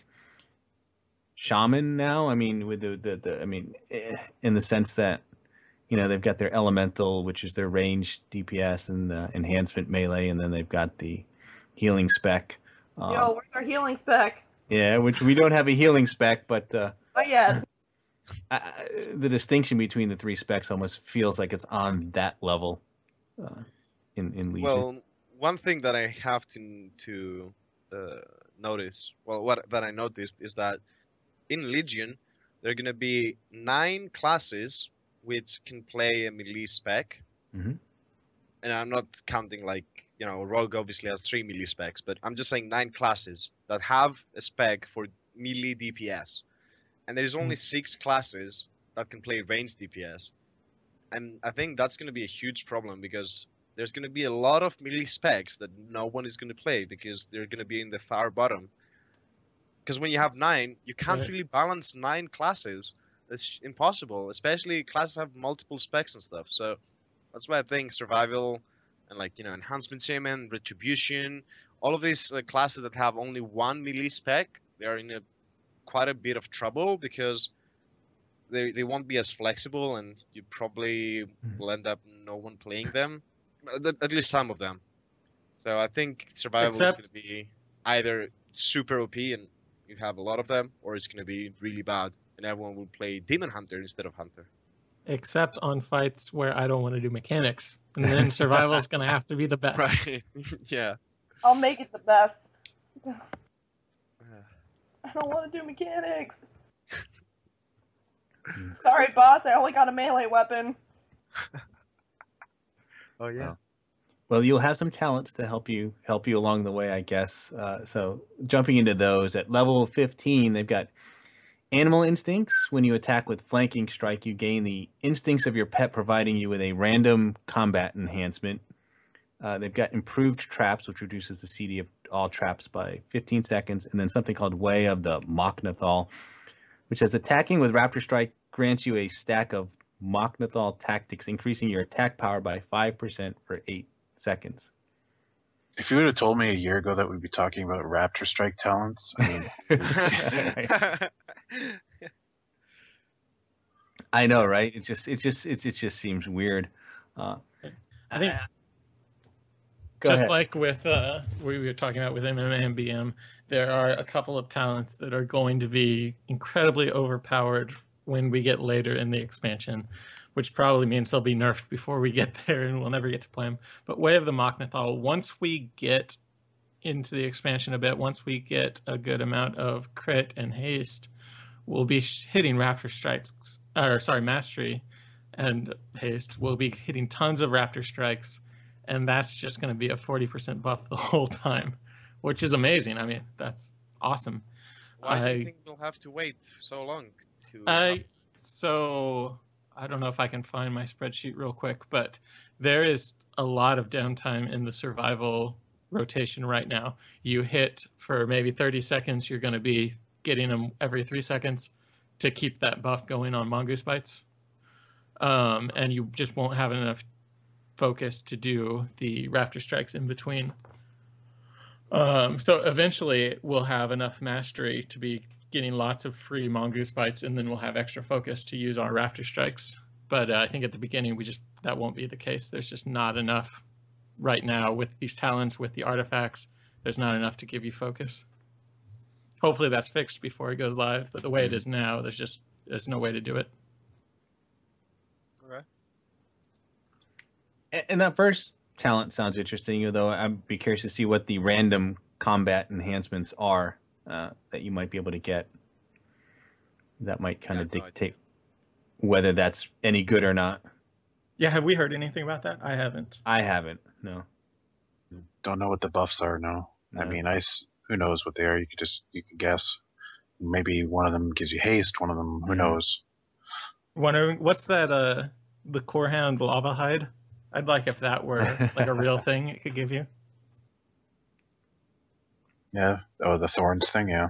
S2: shaman now. I mean, with the the, the I mean, eh, in the sense that. You know, they've got their elemental, which is their range D P S and the enhancement melee, and then they've got the healing spec. Um,
S4: Yo, where's our healing spec?
S2: yeah, which we don't have a healing spec, but uh,
S4: Not yet.
S2: I, the distinction between the three specs almost feels like it's on that level uh, in in Legion.
S5: Well, one thing that I have to to uh, notice, well, what that I noticed is that in Legion there are gonna be nine classes which can play a melee spec,
S2: Mhm.
S5: and I'm not counting like, you know, Rogue obviously has three melee specs, but I'm just saying nine classes that have a spec for melee D P S, and there's only six classes that can play range D P S, and I think that's going to be a huge problem because there's going to be a lot of melee specs that no one is going to play because they're going to be in the far bottom. Because when you have nine, you can't
S6: Right.
S5: really balance nine classes. It's impossible, especially classes have multiple specs and stuff. So that's why I think survival and, like, you know, enhancement shaman, retribution, all of these uh, classes that have only one melee spec, they are in a quite a bit of trouble because they they won't be as flexible, and you probably will end up no one playing them, at, at least some of them. So I think survival is going
S6: Except-
S5: to be either super O P and you have a lot of them, or it's going to be really bad and everyone will play Demon Hunter instead of Hunter.
S6: Except on fights where I don't want to do mechanics. And then survival is going to have to be the best.
S5: Right? Yeah.
S4: I'll make it the best. I don't want to do mechanics. Sorry, boss. I only got a melee weapon.
S5: Oh yeah.
S2: Wow. Well, you'll have some talents to help you help you along the way, I guess. Uh, so jumping into those at level fifteen, they've got animal instincts. When you attack with flanking strike, you gain the instincts of your pet, providing you with a random combat enhancement. Uh, they've got improved traps, which reduces the C D of all traps by fifteen seconds, and then something called Way of the Machnathal, which says attacking with Raptor Strike grants you a stack of Machnathal tactics, increasing your attack power by five percent for eight seconds.
S3: If you would have told me a year ago that we'd be talking about Raptor Strike talents, I mean,
S2: I know, right? It just, it just, it, it just seems weird. Uh,
S6: I think
S2: Go
S6: just
S2: ahead.
S6: like with uh, we were talking about with M M A and B M, there are a couple of talents that are going to be incredibly overpowered when we get later in the expansion, which probably means they'll be nerfed before we get there and we'll never get to play them. But Way of the Machnathal, once we get into the expansion a bit, once we get a good amount of crit and haste, we'll be hitting Raptor Strikes, or sorry, Mastery and Haste. We'll be hitting tons of Raptor Strikes, and that's just going to be a forty percent buff the whole time, which is amazing. I mean, that's awesome.
S5: Why do
S6: I-
S5: you think we'll have to wait so long to?
S6: I so I don't know if I can find my spreadsheet real quick, but there is a lot of downtime in the survival rotation right now. You hit for maybe thirty seconds, you're going to be getting them every three seconds to keep that buff going on Mongoose Bites. Um, and you just won't have enough focus to do the Raptor Strikes in between. Um, so eventually we'll have enough mastery to be getting lots of free Mongoose Bites, and then we'll have extra focus to use our Raptor Strikes. But uh, I think at the beginning, we just that won't be the case. There's just not enough right now with these talents, with the artifacts. There's not enough to give you focus. Hopefully that's fixed before it goes live, but the way it is now, there's just there's no way to do it.
S5: Okay.
S2: A- And that first talent sounds interesting, though I'd be curious to see what the random combat enhancements are uh, that you might be able to get. That might kind
S5: Yeah,
S2: of
S5: no idea.
S2: dictate whether that's any good or not.
S6: Yeah, have we heard anything about that? I haven't.
S2: I haven't, no.
S3: Don't know what the buffs are. No, I
S2: No.
S3: mean, I s- who knows what they are? You could just you could guess. Maybe one of them gives you haste. One of them, who
S2: Mhm.
S3: knows?
S6: Wondering what's that? Uh, the Core Hound Lava Hide. I'd like if that were like a real thing it could give you.
S3: Yeah. Oh, the thorns thing. Yeah.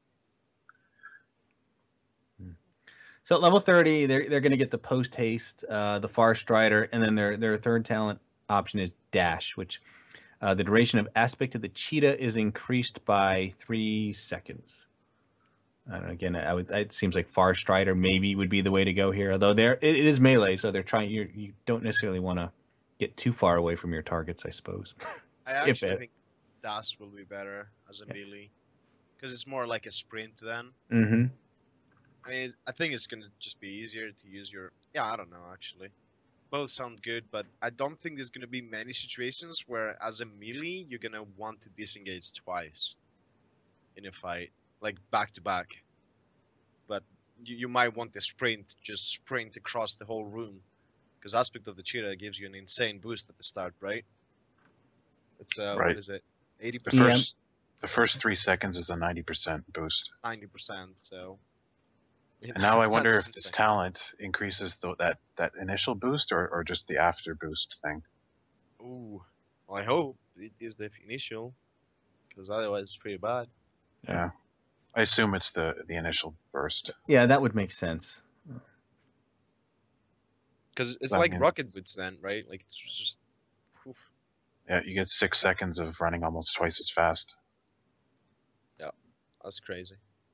S2: So at level thirty, they're they're going to get the post haste, uh, the Far Strider, and then their their third talent option is dash, which uh, the duration of aspect of the cheetah is increased by three seconds. I don't know, again, I would. It seems like Far Strider maybe would be the way to go here, although there it, it is melee, so they're trying. You you don't necessarily want to get too far away from your targets, I suppose.
S5: I
S2: if
S5: actually
S2: it-
S5: think Dash will be better as a melee, because it's more like a sprint then.
S2: Mm-hmm.
S5: I mean, I think it's gonna just be easier to use your. Yeah, I don't know actually. Both sound good, but I don't think there's gonna be many situations where, as a melee, you're gonna want to disengage twice in a fight, like back to back. But you, you might want the sprint, just sprint across the whole room, because aspect of the cheetah gives you an insane boost at the start, right? It's uh,
S3: Right.
S5: what is it, eighty
S3: The
S5: percent,
S3: first the first three seconds is a ninety percent boost.
S5: ninety percent. So.
S3: And now I wonder
S5: That's
S3: if this
S5: insane.
S3: talent increases the, that that initial boost or, or just the after boost thing.
S5: Ooh, well, I hope it is the initial, because otherwise it's pretty bad.
S3: Yeah. I assume it's the the initial burst.
S2: Yeah, that would make sense.
S5: Because it's
S3: I
S5: like
S3: mean-
S5: rocket boots then, right? Like it's just. Oof.
S3: Yeah, you get six seconds of running almost twice as fast.
S5: That's crazy.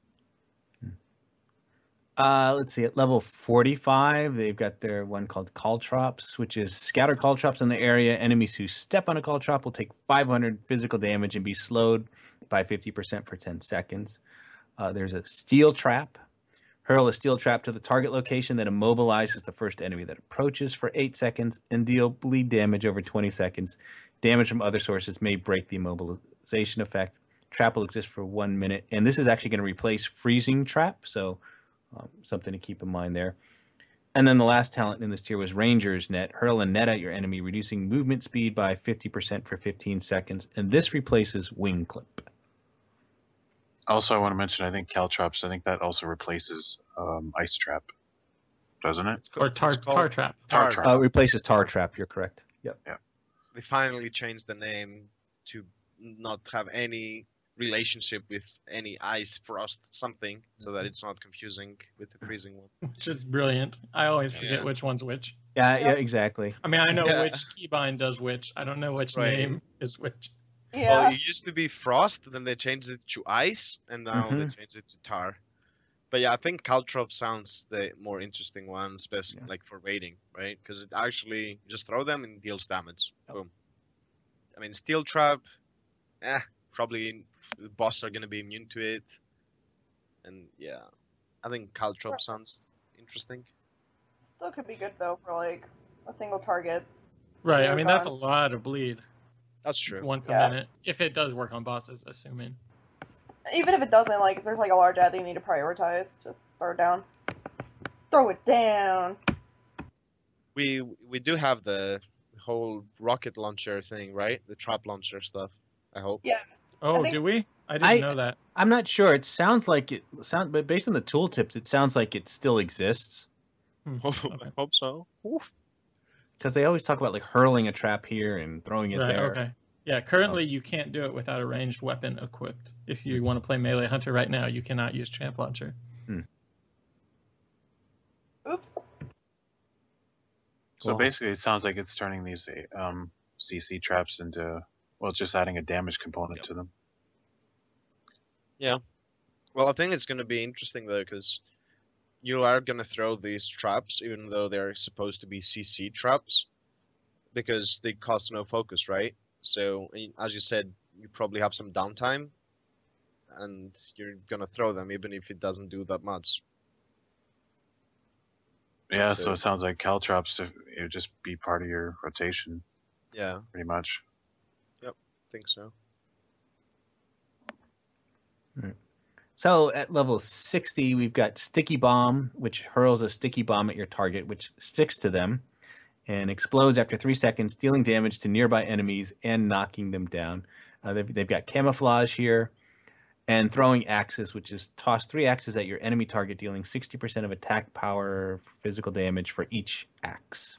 S2: Uh, let's see. At level forty-five, they've got their one called Caltrops, which is scatter Caltrops in the area. Enemies who step on a Caltrop will take five hundred physical damage and be slowed by fifty percent for ten seconds. Uh, there's a Steel Trap. Hurl a Steel Trap to the target location that immobilizes the first enemy that approaches for eight seconds and deal bleed damage over twenty seconds. Damage from other sources may break the immobilization effect. Trap will exist for one minute. And this is actually going to replace Freezing Trap, so um, something to keep in mind there. And then the last talent in this tier was Ranger's Net. Hurl a net at your enemy, reducing movement speed by fifty percent for fifteen seconds. And this replaces Wing Clip.
S3: Also, I want to mention, I think Caltrops, I think that also replaces um, Ice Trap, doesn't it?
S5: It's called,
S6: Or tar,
S5: it's called
S6: tar Trap.
S3: Tar
S5: Tar.
S3: Trap.
S2: Uh, it replaces Tar Trap, you're correct. Yep.
S5: They finally changed the name to not have any relationship with any ice, frost, something, so that it's not confusing with the freezing one.
S6: Which is brilliant. I always forget
S5: Yeah.
S6: which one's which.
S2: Yeah, yeah, exactly.
S6: I mean, I know
S5: Yeah.
S6: which keybind does which. I don't know which
S5: Right.
S6: name is which.
S4: Yeah.
S5: Well, it used to be frost, then they changed it to ice, and now they
S2: Mhm.
S5: changed it to tar. But yeah, I think Caltrop sounds the more interesting one, especially
S2: Yeah.
S5: like for raiding, right? Because it actually just throw them and deals damage.
S2: Yep.
S5: Boom. I mean, Steel Trap, eh, probably the boss are gonna be immune to it. And yeah, I think Caltrop sounds interesting.
S4: Still could be good though for like a single target.
S6: Right. I
S4: Yeah,
S6: mean, that's a
S4: gone.
S6: lot of bleed
S5: That's true.
S6: once
S4: Yeah.
S6: a minute. If it does work on bosses, assuming.
S4: Even if it doesn't, like, if there's like a large ad that you need to prioritize, just throw it down. Throw it down.
S5: We we do have the whole rocket launcher thing, right? The trap launcher stuff. I hope.
S4: Yeah.
S6: Oh,
S4: think-
S6: do we? I didn't
S2: I-
S6: know that.
S2: I'm not sure. It sounds like it sound, but based on the tooltips, it sounds like it still exists
S6: Hmm,
S5: I
S6: okay.
S5: hope so. Oof.
S2: because they always talk about like hurling a trap here and throwing it
S6: Right,
S2: there.
S6: okay. Yeah, currently you can't do it without a ranged weapon equipped. If you want to play Melee Hunter right now, you cannot use Tramp Launcher.
S4: Oops.
S3: So
S2: Cool.
S3: basically, it sounds like it's turning these um, C C traps into, well, just adding a damage component
S2: Yep.
S3: to them.
S5: Well, I think it's going to be interesting though, because you are going to throw these traps, even though they're supposed to be C C traps, because they cost no focus, right? So, I- as you said, you probably have some downtime, and you're going to throw them, even if it doesn't do that much.
S3: Yeah, so,
S5: So-
S3: it sounds like caltrops, it would just be part of your rotation,
S5: Yeah,
S3: pretty much.
S5: I think so.
S2: So at level sixty, we've got Sticky Bomb, which hurls a sticky bomb at your target, which sticks to them and explodes after three seconds, dealing damage to nearby enemies and knocking them down. Uh, they've, they've got Camouflage here and Throwing Axes, which is toss three axes at your enemy target, dealing sixty percent of attack power physical damage for each axe.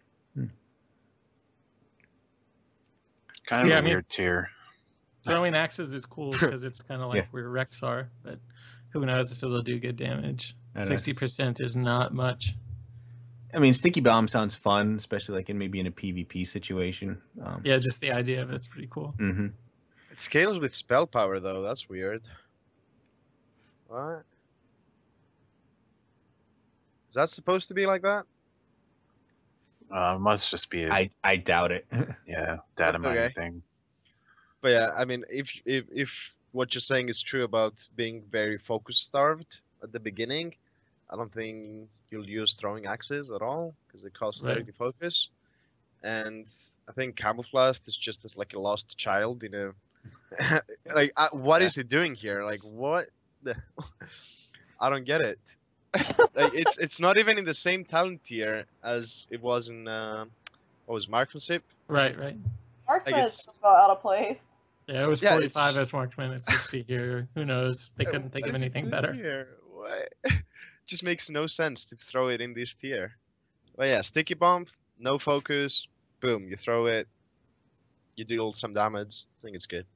S3: Kind of
S6: Yeah,
S3: a
S6: I mean-
S3: weird tier.
S6: Throwing axes is cool because it's kind of like
S2: Yeah.
S6: where Rex are, but who knows if it'll do good damage.
S2: I know.
S6: Sixty percent is not much.
S2: I mean, Sticky Bomb sounds fun, especially like in maybe in a PvP situation. Um,
S6: Yeah, just the idea of it's pretty cool.
S2: hmm
S5: It scales with spell power though. That's weird. What? Is that supposed to be like that?
S3: Uh, must just be a
S2: I, I doubt it.
S3: yeah data
S5: That's
S3: mining
S5: okay.
S3: thing.
S5: But yeah, I mean, if if if what you're saying is true about being very focus starved at the beginning, I don't think you'll use throwing axes at all because it costs
S6: Right.
S5: thirty focus, and I think camouflage is just like a lost child in a like uh, what is it doing here? Like what? The... I don't get it. Like it's it's not even in the same talent tier as it was in uh, what was Marksmanship.
S6: Right, right.
S4: Marksman
S5: Like,
S4: is
S5: it's-
S4: out of place.
S6: Yeah, it was
S5: Yeah, it's
S6: forty-five as
S5: just-
S6: Marksman. It's sixty here. Who knows? They couldn't think
S5: What
S6: of
S5: is it
S6: anything
S5: doing
S6: better.
S5: Here? What? Just makes no sense to throw it in this tier. But yeah, sticky bomb, no focus, boom, you throw it, you deal some damage. I think it's good.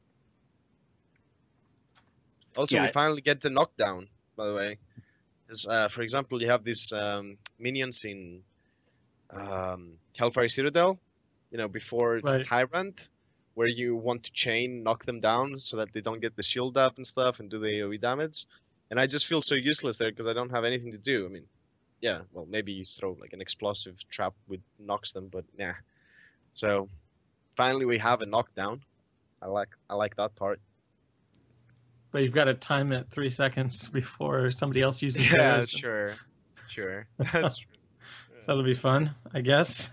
S5: Also,
S2: Yeah,
S5: we
S2: I-
S5: finally get the knockdown, by the way. 'Cause, uh, for example, you have these um, minions in um, Hellfire Citadel, you know, before
S6: Right.
S5: Tyrant, where you want to chain, knock them down so that they don't get the shield up and stuff and do the AoE damage. And I just feel so useless there because I don't have anything to do. I mean, yeah, well, maybe you throw like an explosive trap with knocks them, but nah. So finally we have a knockdown. I like I like that part.
S6: But you've got to time it three seconds before somebody else uses
S5: Yeah,
S6: theirs.
S5: sure, sure. That's true.
S6: That'll be fun, I guess.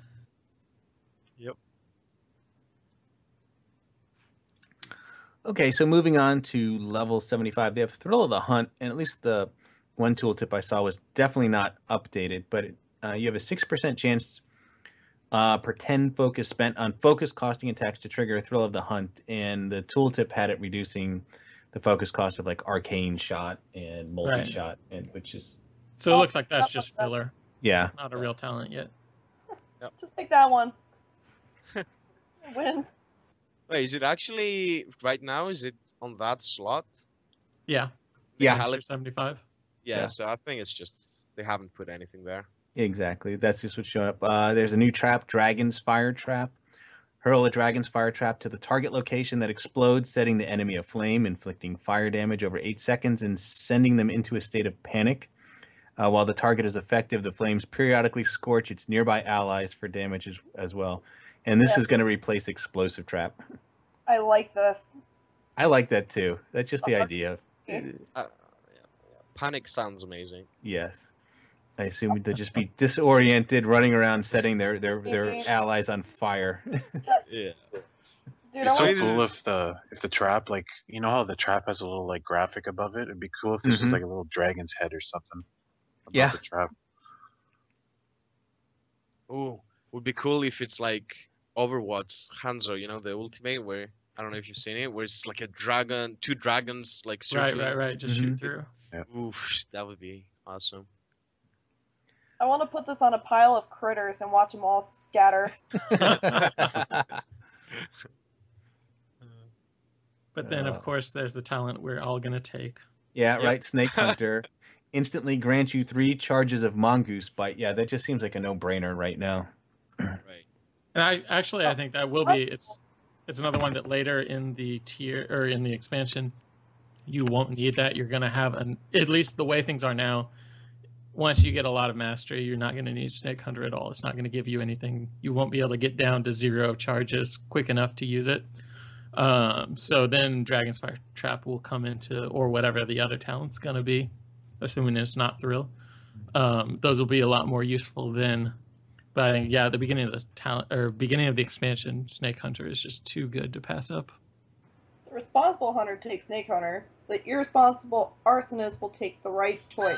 S2: Okay, so moving on to level seventy-five, they have Thrill of the Hunt, and at least the one tooltip I saw was definitely not updated, but it, uh, you have a six percent chance uh, per ten focus spent on focus costing attacks to trigger a Thrill of the Hunt, and the tooltip had it reducing the focus cost of like Arcane Shot and Multi-Shot, and which is,
S6: So it looks like that's just filler,
S2: yeah.
S6: not a real talent yet.
S4: Just pick that one. Wins.
S5: Wait, is it actually right now? Is it on that slot?
S6: Yeah.
S2: Yeah.
S6: Tier seventy-five.
S5: Yeah,
S2: Yeah.
S5: so I think it's just they haven't put anything there.
S2: Exactly. That's just what's showing up. Uh, there's a new trap, Dragon's Fire Trap. Hurl a Dragon's Fire Trap to the target location that explodes, setting the enemy aflame, inflicting fire damage over eight seconds and sending them into a state of panic. Uh, while the target is effective, the flames periodically scorch its nearby allies for damage as, as well. And this
S4: Yeah.
S2: is going to replace Explosive Trap.
S4: I like this.
S2: I like that too. That's just the idea.
S4: Okay.
S5: Uh, yeah, yeah. Panic sounds amazing.
S2: Yes. I assume they'd just be disoriented, running around, setting their, their, their
S4: Mhm.
S2: allies on fire.
S5: Yeah.
S4: Dude,
S3: It's
S4: I
S3: so
S4: want
S5: This is-
S3: cool if the if the trap, like, you know how the trap has a little like graphic above it. It'd be cool if this was
S2: Mhm.
S3: like a little dragon's head or something above
S2: Yeah.
S3: the trap.
S5: Ooh, would be cool if it's like Overwatch Hanzo, you know, the ultimate where I don't know if you've seen it, where it's like a dragon, two dragons like
S6: Right,
S5: circling.
S6: right, right. Just
S2: Mhm.
S6: shoot through.
S5: Oof, that would be awesome.
S4: I want to put this on a pile of critters and watch them all scatter.
S6: But then,
S2: Uh.
S6: of course, there's the talent we're all gonna take.
S2: Yeah,
S5: Yep.
S2: right. Snake Hunter instantly grants you three charges of mongoose bite. Yeah, that just seems like a no-brainer right now.
S5: Right.
S6: And I actually, I think that will be. It's it's another one that later in the tier or in the expansion, you won't need that. You're gonna have an at least the way things are now. Once you get a lot of mastery, you're not going to need Snake Hunter at all. It's not going to give you anything. You won't be able to get down to zero charges quick enough to use it. Um, so then Dragon's Fire Trap will come into, or whatever the other talent's going to be, assuming it's not Thrill. Um, those will be a lot more useful then. But I think, yeah, the beginning of the talent or beginning of the expansion, Snake Hunter is just too good to pass up.
S4: The responsible hunter takes Snake Hunter. The irresponsible arsonist will take the right choice.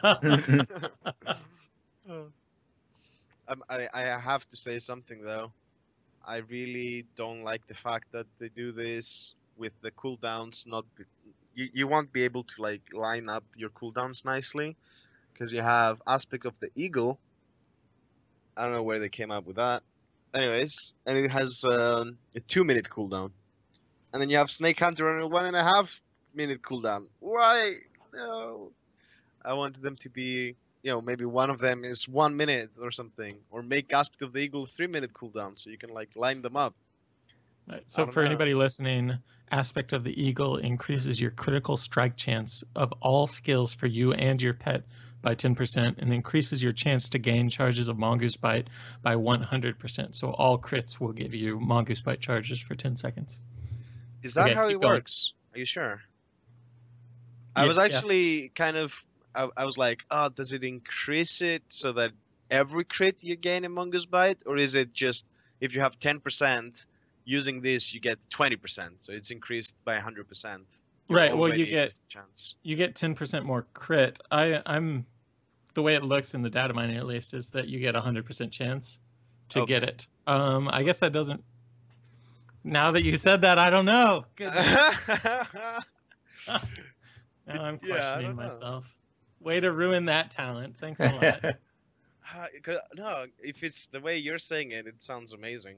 S5: Um, I I have to say something though. I really don't like the fact that they do this with the cooldowns. Not be, you you won't be able to like line up your cooldowns nicely because you have aspect of the eagle. I don't know where they came up with that. Anyways, and it has um, a two minute cooldown, and then you have Snake Hunter on a one and a half minute cooldown. Why? No, I wanted them to be. You know, maybe one of them is one minute or something, or make Aspect of the Eagle three minute cooldown, so you can like line them up.
S6: Right.
S5: I
S6: So
S5: don't
S6: for
S5: know.
S6: anybody listening, Aspect of the Eagle increases your critical strike chance of all skills for you and your pet by ten percent and increases your chance to gain charges of Mongoose Bite by one hundred percent. So all crits will give you Mongoose Bite charges for ten seconds.
S5: Is that
S6: Okay,
S5: how
S6: keep
S5: it
S6: going.
S5: works? Are you sure? I
S6: Yeah,
S5: was
S6: yeah.
S5: actually kind of. I, I was like, oh, does it increase it so that every crit you gain a Mongoose Bite, or is it just if you have ten percent using this, you get twenty percent, so it's increased by one hundred percent.
S6: Right, well, you get-
S5: just a chance.
S6: You get ten percent more crit. I, I'm the way it looks in the data mining at least is that you get a one hundred percent chance to
S5: Okay.
S6: get it. Um, I guess that doesn't. Now that you said that, I don't know. Goodness. Now I'm
S5: Yeah, I
S6: questioning
S5: don't know.
S6: myself. Way to ruin that talent. Thanks a lot.
S5: Uh, 'cause- no, if it's the way you're saying it, it sounds amazing.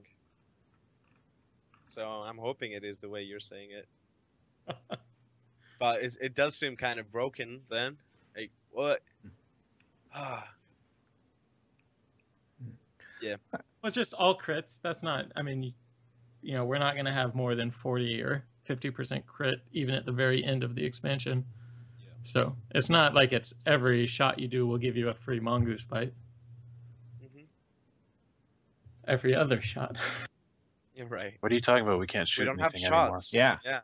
S5: So I'm hoping it is the way you're saying it. But it, it does seem kind of broken then. Like, what? Ah.
S6: Well, it's just all crits. That's not, I mean, you, you know, we're not going to have more than forty or fifty percent crit even at the very end of the expansion.
S5: Yeah.
S6: So it's not like it's every shot you do will give you a free Mongoose Bite.
S5: Mhm.
S6: Every other shot.
S5: You're right.
S3: What are you talking about? We can't shoot
S5: We don't have
S3: anything anymore.
S5: shots.
S2: Yeah.
S5: Yeah.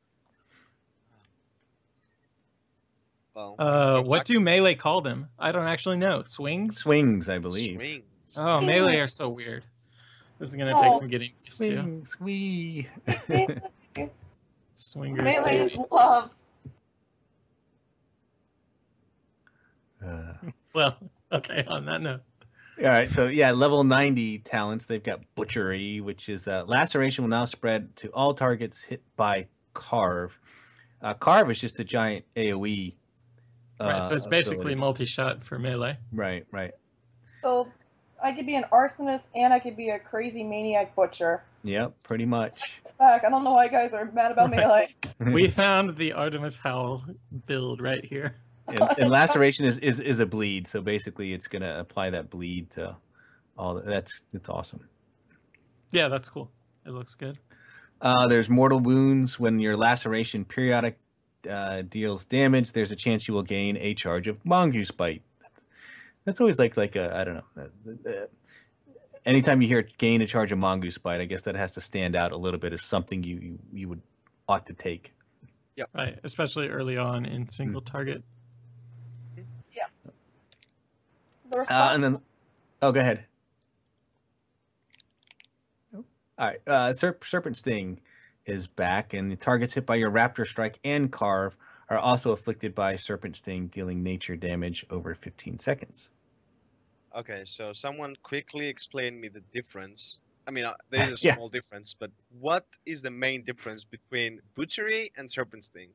S5: Well,
S6: Uh,
S5: for
S6: what do
S5: Black-
S6: melee call them? I don't actually know. Swings?
S2: Swings, I believe.
S5: Swings.
S6: Oh,
S4: Swings.
S6: melee are so weird. This is going to take
S4: Oh.
S6: some getting used to.
S2: Swings, wee.
S6: Swingers.
S4: Melee is
S6: baby.
S4: love.
S2: Uh,
S6: Well, okay, on that note.
S2: all right, so yeah, level ninety talents. They've got Butchery, which is uh, laceration will now spread to all targets hit by Carve. Uh, Carve is just a giant AoE. Uh,
S6: Right, so it's basically
S2: ability.
S6: multi-shot for melee.
S2: Right, right.
S4: So I could be an arsonist and I could be a crazy maniac butcher.
S2: Yep, pretty much.
S4: It's back. I don't know why you guys are mad about melee.
S6: We found the Artemishowl build right here.
S2: and, and laceration is, is is a bleed, so basically it's gonna apply that bleed to all. The, that's that's awesome.
S6: Yeah, that's cool. It looks good.
S2: Uh, there's mortal wounds. When your laceration periodic uh, deals damage, there's a chance you will gain a charge of Mongoose Bite. That's, that's always like like a I don't know. Uh, uh, anytime you hear gain a charge of Mongoose Bite, I guess that has to stand out a little bit as something you you, you would ought to take.
S6: Right, especially early on in single target.
S4: The
S2: Uh, and then, oh, go ahead. All right. Uh, Serp- Serpent Sting is back, and the targets hit by your Raptor Strike and Carve are also afflicted by Serpent Sting, dealing nature damage over fifteen seconds.
S5: Okay, so someone quickly explain me the difference. I mean, uh, there is a
S2: Yeah.
S5: small difference, but what is the main difference between Butchery and Serpent Sting?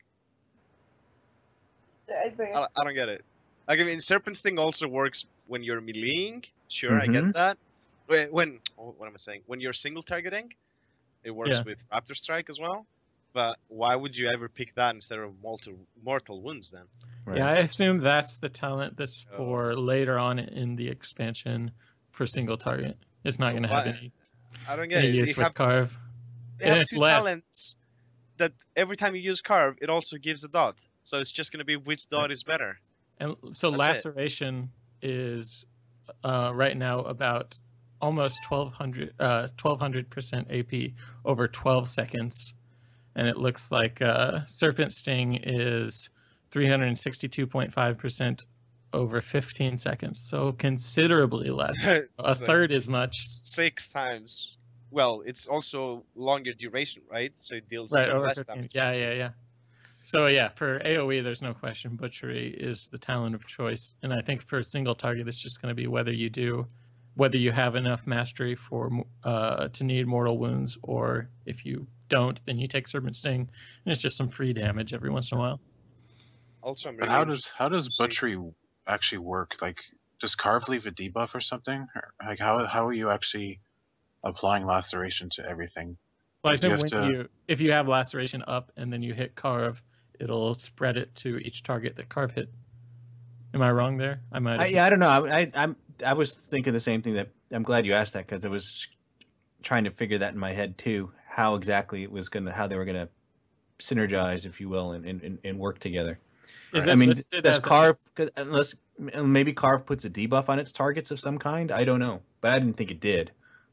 S4: I think.
S5: I, I don't get it. Like, I mean, Serpent Sting also works when you're meleeing. Sure, I
S2: Mhm.
S5: get that. When, when oh, what am I saying? When you're single targeting, it works
S6: Yeah.
S5: with Raptor Strike as well. But why would you ever pick that instead of mortal mortal wounds then?
S2: Right.
S6: Yeah, I assume that's the talent that's
S5: So-
S6: for later on in the expansion for single target. It's not going to have
S5: Why-
S6: any,
S5: I don't get
S6: any
S5: it.
S6: use
S5: They
S6: with
S5: have,
S6: Carve.
S5: they
S6: and
S5: have
S6: it's
S5: two
S6: less.
S5: talents that every time you use Carve, it also gives a dot. So it's just going to be which dot is better.
S6: And so
S5: That's it.
S6: laceration is uh, right now about almost twelve hundred uh, twelve hundred percent A P over twelve seconds, and it looks like uh, Serpent Sting is three hundred sixty-two point five percent over fifteen seconds, so considerably less, a
S5: It's like
S6: third as much.
S5: Six times. Well, it's also longer duration, right? So it deals
S6: Right,
S5: even
S6: over
S5: less
S6: fifteen.
S5: damage.
S6: Yeah, yeah, yeah. So yeah, for AoE, there's no question. Butchery is the talent of choice, and I think for a single target, it's just going to be whether you do, whether you have enough mastery for uh, to need mortal wounds, or if you don't, then you take Serpent Sting, and it's just some free damage every once in a while.
S5: Also, I'm
S3: But
S5: really
S3: how
S5: interested
S3: does how does
S5: to see-
S3: butchery actually work? Like, does Carve leave a debuff or something? Or, like, how how are you actually applying laceration to everything?
S6: Well, I
S3: Do you
S6: assume
S3: have
S6: when
S3: to-
S6: you, if you have laceration up and then you hit Carve, it'll spread it to each target that Carve hit. Am I wrong there? I might.
S2: I,
S6: Have
S2: yeah, I don't know. I, I I'm I was thinking the same thing. That I'm glad you asked that, because I was trying to figure that in my head too. How exactly it was gonna, how they were gonna synergize, if you will, and and, and work together.
S6: Is
S2: I
S6: it
S2: mean,
S6: listed
S2: does
S6: as a-
S2: Carve, 'cause unless maybe Carve puts a debuff on its targets of some kind? I don't know, but I didn't think it did.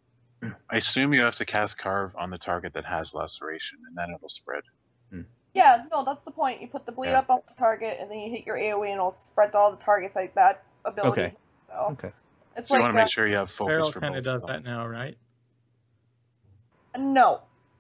S3: I assume you have to cast Carve on the target that has laceration, and then it'll spread.
S4: Yeah, no, that's the point. You put the bleed
S3: Yeah.
S4: up on the target, and then you hit your AoE, and it'll spread to all the targets like that ability.
S2: Okay.
S4: So
S2: Okay.
S4: it's
S3: So you
S4: like
S3: want to
S4: uh,
S3: make sure you have focus
S6: Feral
S3: for
S6: kind
S3: both
S6: of does
S3: of them.
S6: that now, right?
S4: no.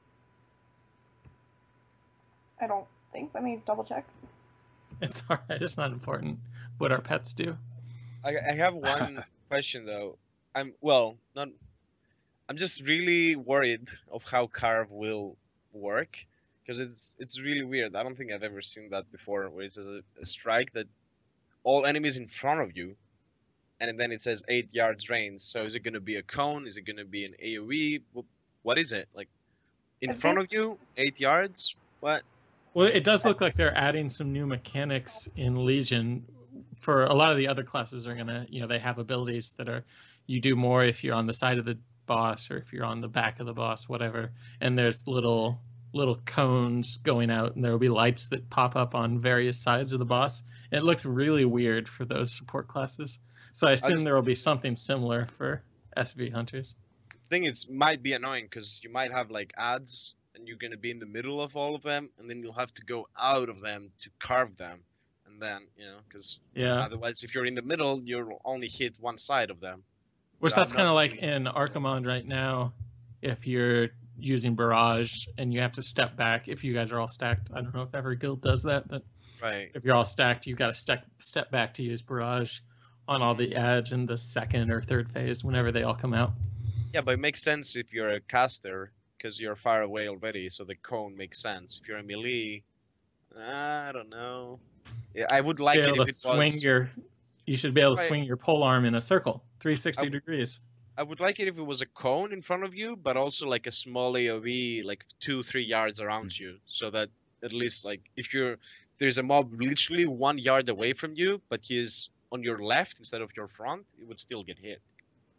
S4: I don't think. Let me double check.
S6: It's all right. It's not important what our pets do.
S5: I, I have one question though. I'm well, not. I'm just really worried of how Carve will work, because it's it's really weird. I don't think I've ever seen that before, where it says a, a strike that all enemies in front of you, and then it says eight yards range. So is it going to be a cone? Is it going to be an AoE? Wh- What is it like? In
S4: I
S5: front
S4: think-
S5: of you, eight yards? What?
S6: Well, it does look like they're adding some new mechanics in Legion. For a lot of the other classes are gonna, you know, they have abilities that are, you do more if you're on the side of the boss or if you're on the back of the boss, whatever. And there's little little cones going out, and there will be lights that pop up on various sides of the boss. It looks really weird for those support classes. So I assume
S5: just-
S6: there will be something similar for S V hunters.
S5: Thing is, might be annoying because you might have like ads, and you're gonna be in the middle of all of them, and then you'll have to go out of them to carve them, and then you know, because
S6: Yeah.
S5: otherwise, if you're in the middle, you'll only hit one side of them.
S6: Which
S5: So I'm
S6: that's
S5: not
S6: kind of like
S5: really-
S6: in Archimond right now. If you're using Barrage and you have to step back, if you guys are all stacked, I don't know if every guild does that, but
S5: Right.
S6: if you're all stacked, you've got to step step back to use Barrage on all the ads in the second or third phase whenever they all come out.
S5: Yeah, but it makes sense if you're a caster because you're far away already, so the cone makes sense. If you're a melee, I don't know. Yeah, I would
S6: Just
S5: like
S6: be
S5: it
S6: able
S5: if
S6: to
S5: it
S6: swing
S5: was.
S6: your, you should be able to
S5: Right.
S6: swing your pole arm in a circle, three hundred sixty
S5: I-
S6: degrees.
S5: I would like it if it was a cone in front of you, but also like a small AoE, like two, three yards around you, so that at least like if you're if there's a mob literally one yard away from you, but he's on your left instead of your front, it would still get hit.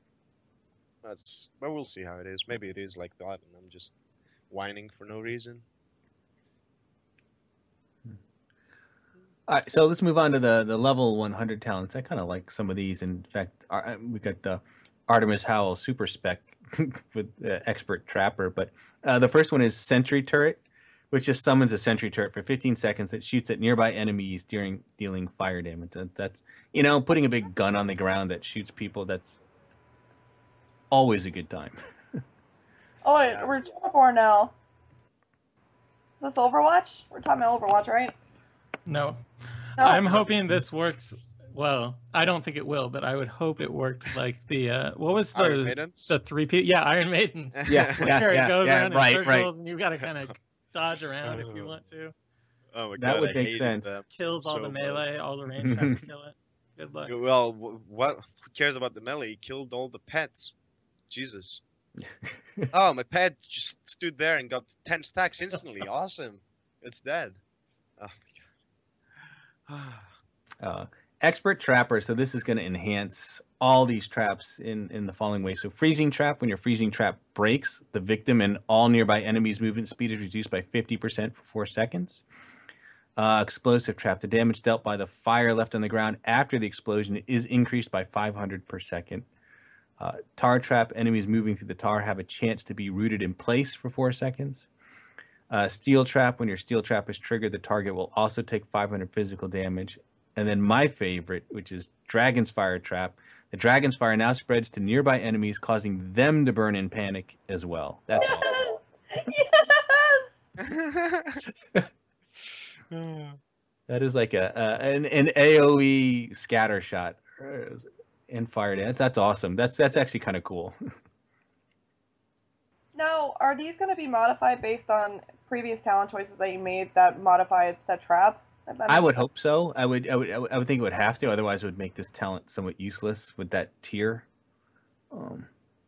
S5: That's, but we'll see how it is. Maybe it is like that, and I'm just whining for no reason.
S2: All right, so let's move on to the, the level one hundred talents. I kind of like some of these. In fact, our, uh, we got the Artemishowl super spec with uh, expert trapper. But uh, the first one is Sentry Turret, which just summons a Sentry Turret for fifteen seconds that shoots at nearby enemies during dealing fire damage. That, that's, you know, putting a big gun on the ground that shoots people. That's always a good time.
S4: Oh, wait, we're top four now. Is this Overwatch? We're talking about Overwatch, right?
S6: No.
S4: No.
S6: I'm hoping this works well. I don't think it will, but I would hope it worked like the uh what was the
S5: Iron Maidens?
S6: the three P yeah, Iron Maidens.
S2: Yeah,
S6: Where
S2: yeah,
S6: it
S2: yeah,
S6: goes
S2: yeah,
S6: around
S2: right,
S6: in
S2: right.
S6: circles and you gotta kinda dodge around if you want to.
S5: Oh my
S2: That
S5: god,
S2: would
S5: I
S2: make
S5: hated
S2: sense.
S5: them
S6: Kills all
S5: so
S6: the melee,
S5: much.
S6: all the range trying to kill it. Good luck.
S5: Well, wh- what? Who cares about the melee? He killed all the pets. Jesus. Oh, my pet just stood there and got ten stacks instantly. Awesome. It's dead. Oh my god.
S2: uh, expert trapper. So this is going to enhance all these traps in in the following way. So freezing trap. When your freezing trap breaks, the victim and all nearby enemies' movement speed is reduced by fifty percent for four seconds. Uh, explosive trap. The damage dealt by the fire left on the ground after the explosion is increased by five hundred per second. Uh, tar trap. Enemies moving through the tar have a chance to be rooted in place for four seconds. Uh, steel trap. When your steel trap is triggered, the target will also take five hundred physical damage. And then my favorite, which is Dragon's Fire trap. The Dragon's Fire now spreads to nearby enemies, causing them to burn in panic as well. That's awesome.
S4: Yes!
S2: That is like a, a an, an AoE scatter shot and fire dance. That's awesome. That's that's actually kind of cool.
S4: Now, are these going to be modified based on previous talent choices that you made that modified said trap? If that
S2: I
S4: makes
S2: would
S4: sense?
S2: hope so. I would, I would I would I would think it would have to. Otherwise, it would make this talent somewhat useless with that tier. Um,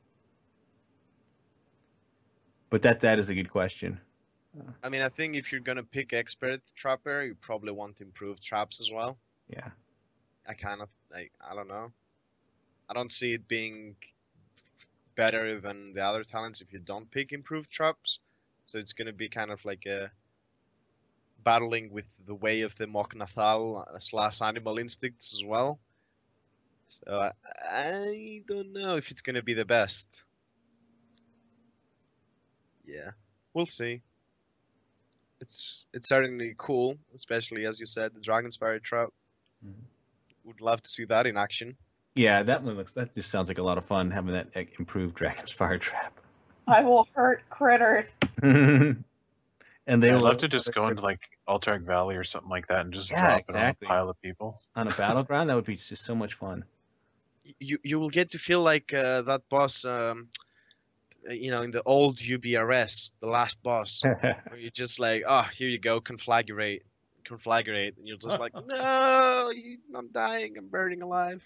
S2: but that that is a good question.
S5: I mean, I think if you're gonna pick expert trapper, you probably want improved traps as well.
S2: Yeah.
S5: I kind of, I, I don't know. I don't see it being better than the other talents if you don't pick improved traps. So it's gonna be kind of like a battling with the way of the Mok Nathal slash animal instincts as well. So I, I don't know if it's gonna be the best. Yeah, we'll see. It's it's certainly cool, especially as you said, the Dragon's Fire trap.
S2: Mhm.
S5: Would love to see that in action.
S2: Yeah, that one looks. That just sounds like a lot of fun having that uh, improved Dragon's Fire trap.
S4: I will hurt critters.
S2: And they
S3: I'd
S2: will
S3: love to just go into like Alterac Valley or something like that and just
S2: Yeah,
S3: drop
S2: exactly.
S3: it on a pile of people.
S2: on a battleground. That would be just so much fun.
S5: You you will get to feel like uh, that boss, um, you know, in the old U B R S, the last boss, where you're just like, oh, here you go, conflagrate, conflagrate, and you're just like, no, you, I'm dying, I'm burning alive.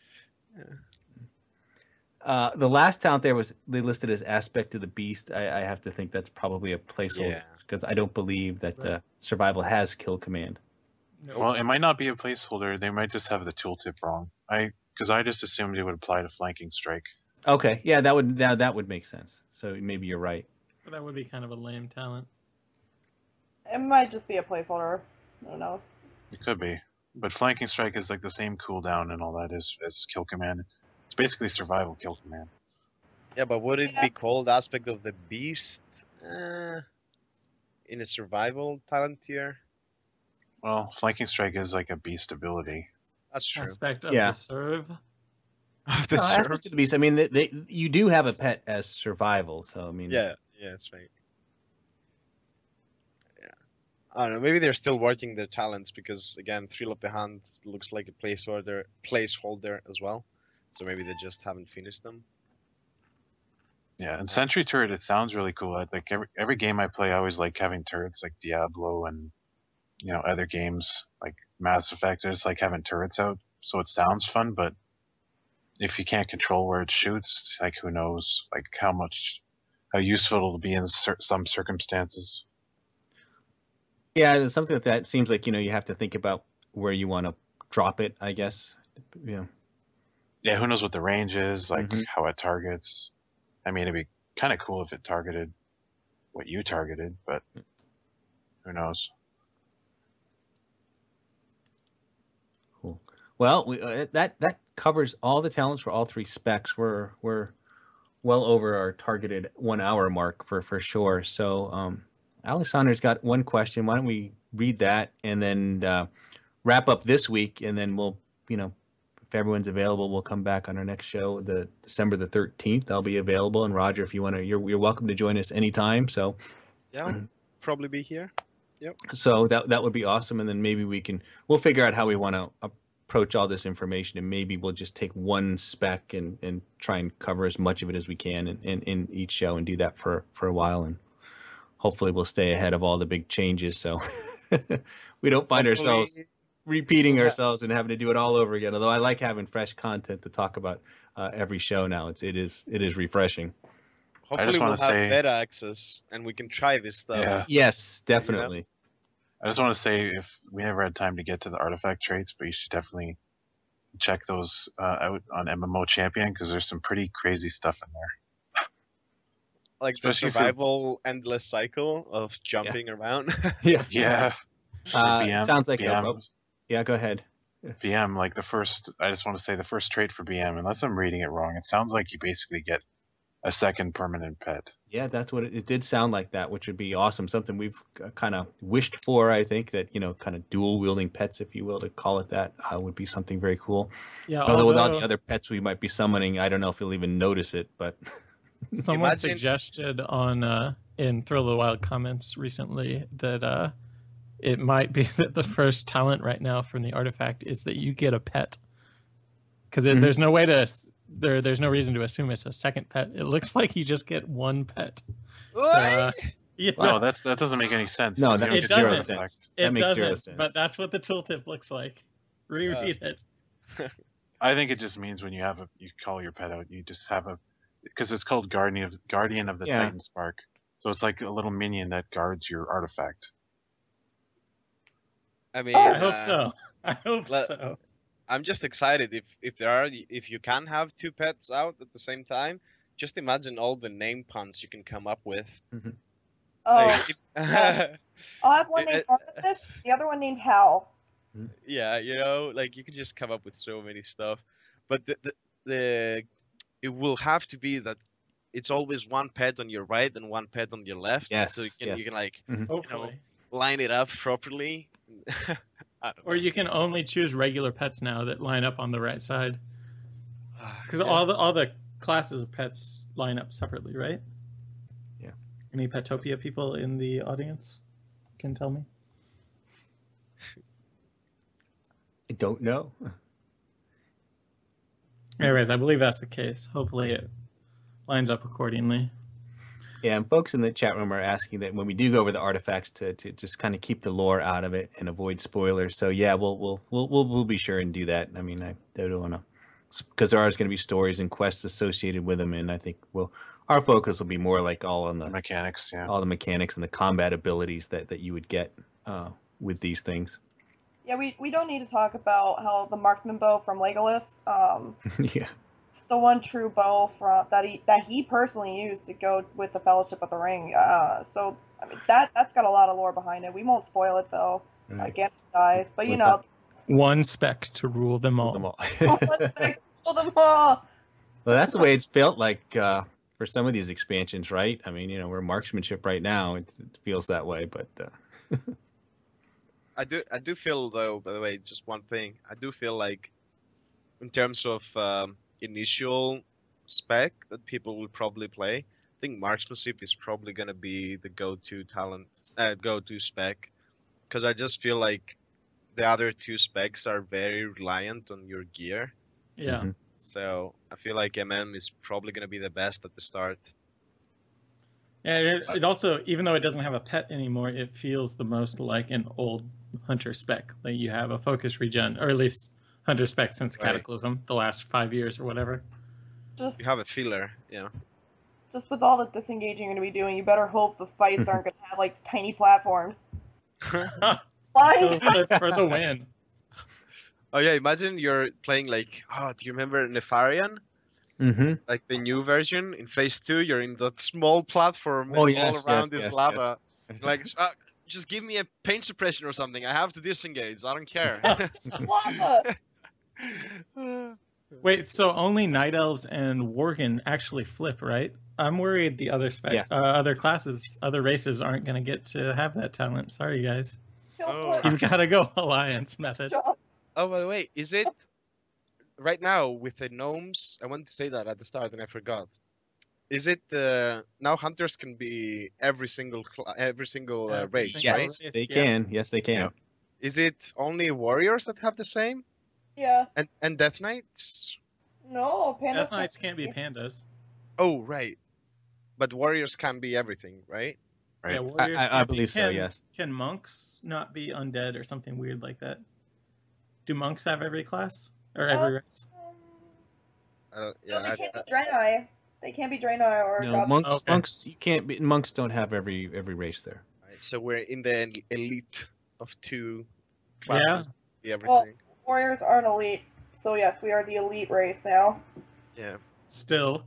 S2: Uh, the last talent there was they listed as aspect of the beast. I, I have to think that's probably a placeholder
S5: Yeah.
S2: because I don't believe that uh, survival has kill command.
S6: No.
S3: Well, it might not be a placeholder. They might just have the tooltip wrong. I because I just assumed it would apply to flanking strike.
S2: Okay, yeah, that would that, that would make sense. So maybe you're right.
S6: But that would be kind of a lame talent.
S4: It might just be a placeholder. Who knows?
S3: It could be, but flanking strike is like the same cooldown and all that as as kill command. It's basically survival kill command.
S5: Yeah, but would it
S4: Yeah.
S5: be called aspect of the beast uh, in a survival talent tier?
S3: Well, flanking strike is like a beast ability.
S5: That's true.
S6: Aspect of
S2: Yeah.
S6: the serve.
S5: The
S2: No,
S5: serve-
S2: aspect of the beast. I mean, they, they, you do have a pet as survival, so I mean,
S5: Yeah, yeah, that's right. Yeah, I don't know. Maybe they're still working their talents because again, Thrill of the Hand looks like a placeholder, placeholder as well. So maybe they just haven't finished them.
S3: Yeah, and Sentry Turret, it sounds really cool. I, like every every game I play, I always like having turrets like Diablo and you know other games like Mass Effect. There's like having turrets out, so it sounds fun. But if you can't control where it shoots, like who knows, like how much, how useful it'll be in cer- some circumstances.
S2: yeah, it's something like that. It seems like you know you have to think about where you want to drop it. I guess, yeah.
S3: Yeah, who knows what the range is, like
S2: Mhm.
S3: how it targets. I mean, it'd be kind of cool if it targeted what you targeted, but who knows?
S2: Cool. Well, we, uh, that that covers all the talents for all three specs. We're we're well over our targeted one hour mark for for sure. So, um, Alexander's got one question. Why don't we read that and then uh, wrap up this week, and then we'll you know if everyone's available, we'll come back on our next show, the December the thirteenth. I'll be available, and Roger, if you want to, you're you're welcome to join us anytime. So
S5: Yeah, I'll probably be here. Yep.
S2: So that that would be awesome, and then maybe we can we'll figure out how we want to approach all this information, and maybe we'll just take one spec and and try and cover as much of it as we can in, in, in each show, and do that for for a while, and hopefully we'll stay ahead of all the big changes, so we don't find hopefully, ourselves repeating yeah. ourselves and having to do it all over again. Although I like having fresh content to talk about uh, every show now. It's it is it is refreshing.
S5: Hopefully we'll have say, beta access and we can try this stuff.
S3: Yeah.
S2: Yes, definitely.
S5: You know?
S3: I just want to say, if we never had time to get to the artifact traits, but you should definitely check those uh, out on M M O Champion, because there's some pretty crazy stuff in there.
S5: Like Especially the survival for... endless cycle of jumping
S2: yeah.
S5: around.
S2: yeah.
S3: Yeah.
S2: Uh,
S3: B M,
S2: sounds like
S3: B M,
S2: a, yeah, go ahead.
S3: B M, like the first, I just want to say the first trait for B M, unless I'm reading it wrong, it sounds like you basically get a second permanent pet.
S2: Yeah, that's what it, it did sound like that, which would be awesome. Something we've kind of wished for, I think, that, you know, kind of dual wielding pets, if you will, to call it that, uh, would be something very cool.
S6: Yeah.
S2: Although,
S6: although
S2: with all the other pets we might be summoning, I don't know if you'll even notice it, but
S6: someone
S5: Imagine...
S6: suggested on uh, in Thrill of the Wild comments recently that uh, it might be that the first talent right now from the artifact is that you get a pet, because mm-hmm. there's no way to. There, there's no reason to assume it's a second pet. It looks like you just get one pet. So, uh, yeah.
S3: No, that's that doesn't make any sense.
S2: No, that makes zero
S6: doesn't.
S2: sense.
S6: It
S2: that makes
S6: doesn't,
S2: zero sense.
S6: But that's what the tooltip looks like. Reread uh. it.
S3: I think it just means when you have a, you call your pet out, you just have a, because it's called Guardian of Guardian of the
S2: yeah.
S3: Titan Spark. So it's like a little minion that guards your artifact.
S5: I mean,
S6: I hope
S5: uh,
S6: so. I hope
S5: let,
S6: so.
S5: I'm just excited if if there are if you can have two pets out at the same time. Just imagine all the name puns you can come up with.
S2: Mm-hmm.
S4: Oh,
S5: like, if,
S4: yeah. I'll have one named Artemis, the other one named Hal.
S5: Yeah, you know, like you can just come up with so many stuff. But the the, the it will have to be that it's always one pet on your right and one pet on your left.
S2: Yes,
S5: so you can
S2: yes.
S5: you can like
S2: mm-hmm.
S5: you know, line it up properly.
S6: Or you can only choose regular pets now that line up on the right side, because yeah. all the all the classes of pets line up separately, right?
S2: Yeah.
S6: Any Petopia people in the audience can tell me?
S2: I don't know.
S6: Anyways, I believe that's the case. Hopefully it lines up accordingly.
S2: Yeah, and folks in the chat room are asking that when we do go over the artifacts to, to just kind of keep the lore out of it and avoid spoilers. So yeah, we'll we'll we'll we'll, we'll be sure and do that. I mean, I don't want to, because there are going to be stories and quests associated with them, and I think we'll our focus will be more like all on the
S3: mechanics, yeah,
S2: all the mechanics and the combat abilities that that you would get uh, with these things.
S4: Yeah, we we don't need to talk about how the marksman bow from Legolas. Um,
S2: yeah.
S4: The one true bow from that he that he personally used to go with the Fellowship of the Ring. Uh, so I mean that that's got a lot of lore behind it. We won't spoil it though. Right. Again, dies, but you What's know,
S6: up? one spec to rule them all.
S2: Them all.
S4: one spec to rule them all.
S2: Well, that's the way it's felt like uh, for some of these expansions, right? I mean, you know, we're marksmanship right now. It, it feels that way, but. Uh...
S5: I do I do feel though. By the way, just one thing. I do feel like, in terms of. Um, initial spec that people will probably play, I think marksmanship is probably going to be the go-to talent, uh, go-to spec, because I just feel like the other two specs are very reliant on your gear.
S6: Yeah. Mm-hmm.
S5: So I feel like M M is probably going to be the best at the start.
S6: Yeah, it, it also, even though it doesn't have a pet anymore, it feels the most like an old hunter spec. Like you have a focus regen, or at least hunter spec since
S5: right.
S6: Cataclysm, the last five years or whatever.
S4: Just
S5: you have a feeler, yeah.
S4: Just with all the disengaging you're going to be doing, you better hope the fights aren't going to have like tiny platforms.
S6: Flying for the win.
S5: Oh yeah, imagine you're playing like, oh, do you remember Nefarian?
S2: Mm-hmm.
S5: Like the new version in phase two, you're in that small platform
S2: oh,
S5: and
S2: yes,
S5: all around
S2: yes,
S5: this
S2: yes,
S5: lava.
S2: Yes.
S5: Like, uh, just give me a pain suppression or something. I have to disengage. I don't care.
S4: Lava.
S6: Wait, so only Night Elves and Worgen actually flip, right? I'm worried the other spec,
S2: yes.
S6: uh, other classes, other races aren't going to get to have that talent. Sorry, guys.
S5: Oh.
S6: You've got to go Alliance method.
S5: Oh, by the way, is it right now with the gnomes, I wanted to say that at the start and I forgot. Is it uh, now hunters can be every single cl- every single uh,
S6: Every
S5: race,
S6: single
S5: right?
S2: Yes,
S6: race,
S2: they
S6: yeah.
S2: can. Yes, they can.
S3: Yeah.
S5: Is it only warriors that have the same?
S4: Yeah.
S5: And and death knights?
S4: No, pandas.
S6: Death Knights can't be pandas.
S5: Oh, right. But warriors can be everything, right?
S3: Right.
S6: Yeah,
S2: I,
S6: warriors
S2: I, I
S6: can't be-
S2: believe so.
S6: can-
S2: Yes.
S6: Can monks not be undead or something weird like that? Do monks have every class or every
S4: Uh,
S6: race?
S4: Um,
S5: I don't,
S4: no,
S5: yeah,
S4: they
S5: I,
S4: can't
S5: I,
S4: be Draenei. They can't be Draenei or
S2: No,
S4: goblins.
S2: monks.
S6: Okay.
S2: Monks. You can't be. Monks don't have every every race there.
S5: right, so we're in the el- elite of two
S6: Yeah.
S5: classes. Yeah. Everything.
S4: Warriors aren't elite, so yes, we are the elite race now.
S5: Yeah.
S6: Still.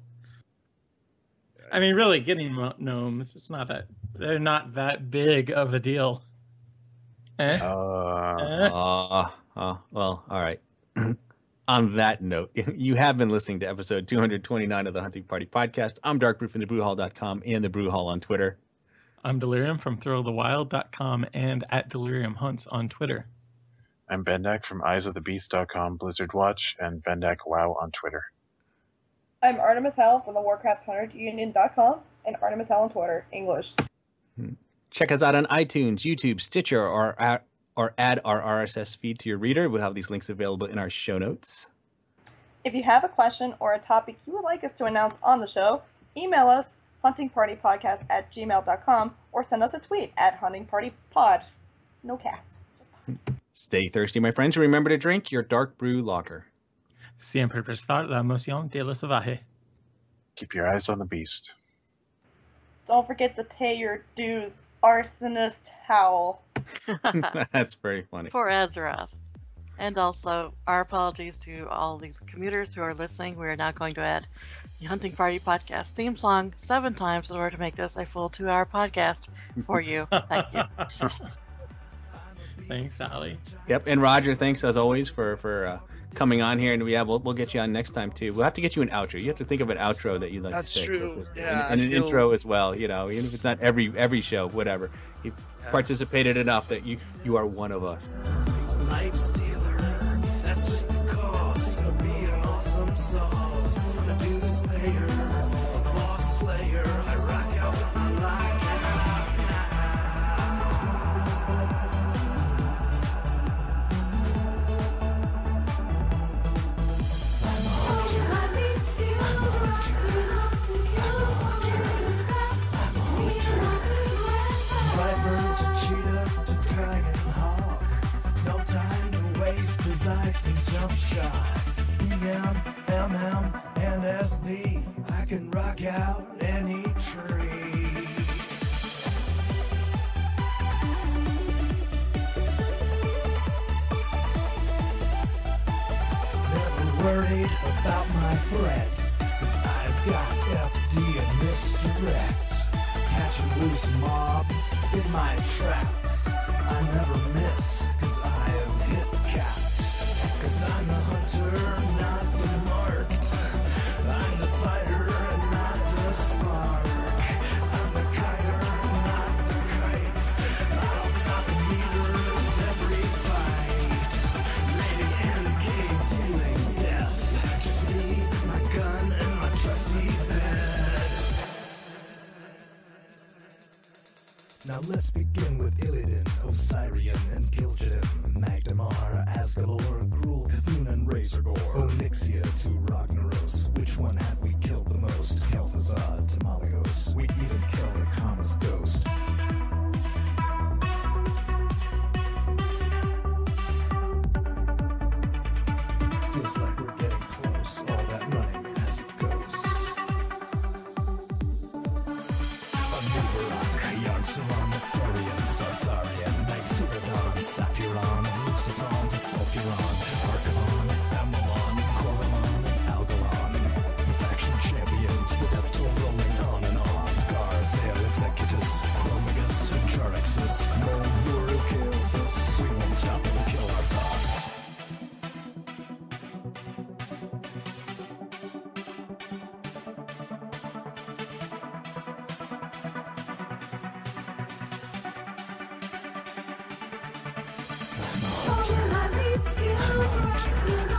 S6: I mean, really, getting mo- gnomes, it's not that, they're not that big of a deal. Eh?
S3: Uh,
S6: Eh?
S2: Uh, uh, well, all right. On that note, you have been listening to episode two hundred twenty-nine of the Hunting Party Podcast. I'm Darkbrew from the brewhall dot com and the Brewhall on Twitter.
S6: I'm Delirium from thrill the wild dot com and at Delirium Hunts on Twitter.
S3: I'm Bendak from eyes of the beast dot com, Blizzard Watch, and Bendak Wow on Twitter.
S4: I'm Artemishowl from the Warcraft Hunter Union dot com and Artemishowl on Twitter, English.
S2: Check us out on iTunes, YouTube, Stitcher, or at, or add our R S S feed to your reader. We'll have these links available in our show notes.
S4: If you have a question or a topic you would like us to announce on the show, email us huntingpartypodcast at gmail dot com or send us a tweet at huntingpartypod. No cast.
S2: Stay thirsty, my friends. Remember to drink your dark brew lager.
S6: Siempre prestar la emoción de lo salvaje.
S3: Keep your eyes on the beast.
S4: Don't forget to pay your dues, Arsonist Howl.
S2: That's very funny.
S7: For Azeroth. And also, our apologies to all the commuters who are listening. We are now going to add the Hunting Party Podcast theme song seven times in order to make this a full two-hour podcast for you. Thank you.
S6: Thanks, Allie.
S2: Yep, and Roger, thanks as always for for uh, coming on here, and we have we'll, we'll get you on next time too. We'll have to get you an outro. You have to think of an outro that you'd like
S5: That's
S2: to say.
S5: true.
S2: Chris,
S5: Yeah,
S2: and, and
S5: I
S2: an
S5: feel-
S2: intro as well. You know, even if it's not every every show, whatever. You
S5: Yeah.
S2: participated enough that you you are one of us.
S1: Life stealer, that's just the cost of being awesome sauce. A dues payer, a boss slayer. I rock out with my lockout Viper to cheetah to dragon hawk. No time to waste, cause I can jump shot. B M, M M, and S V. I can rock out any tree. Never worried about my threat, cause I've got F D and misdirect. Catching loose mobs in my tracks. I never miss, cause I am hit capped. Cause I'm the hunter, not the marked. I'm the fighter, not the spark. I'm the kiter, not the kite. I'll top meters every fight. Raiding and cave, dealing death. Just me, my gun, and my trusty pet. Now let's begin with Illidan, Osirian, and Gil'jadan, Magdamar, Asgalor, Gruul, Cthulhu, and Razorgore, Onyxia to Ragnaros. Which one have we killed the most? Kel'Thuzad to Malagos. We even killed a Kama's ghost. Feels like we're getting close, all that running as a ghost. Anubarak, Yogg-Saron, Nefarian, Sartharian, Nycthuradon, Sapphiron, Luciton to Sulfuron, Archon, Amalon, Coromon, and Algalon. The faction champions, the death toll rolling on and on. Garvale, Executus, Chromagus, Jarexus, Moan, Urukilthus. We won't stop till we kill our boss. I'm a hunter. I'm a hunter.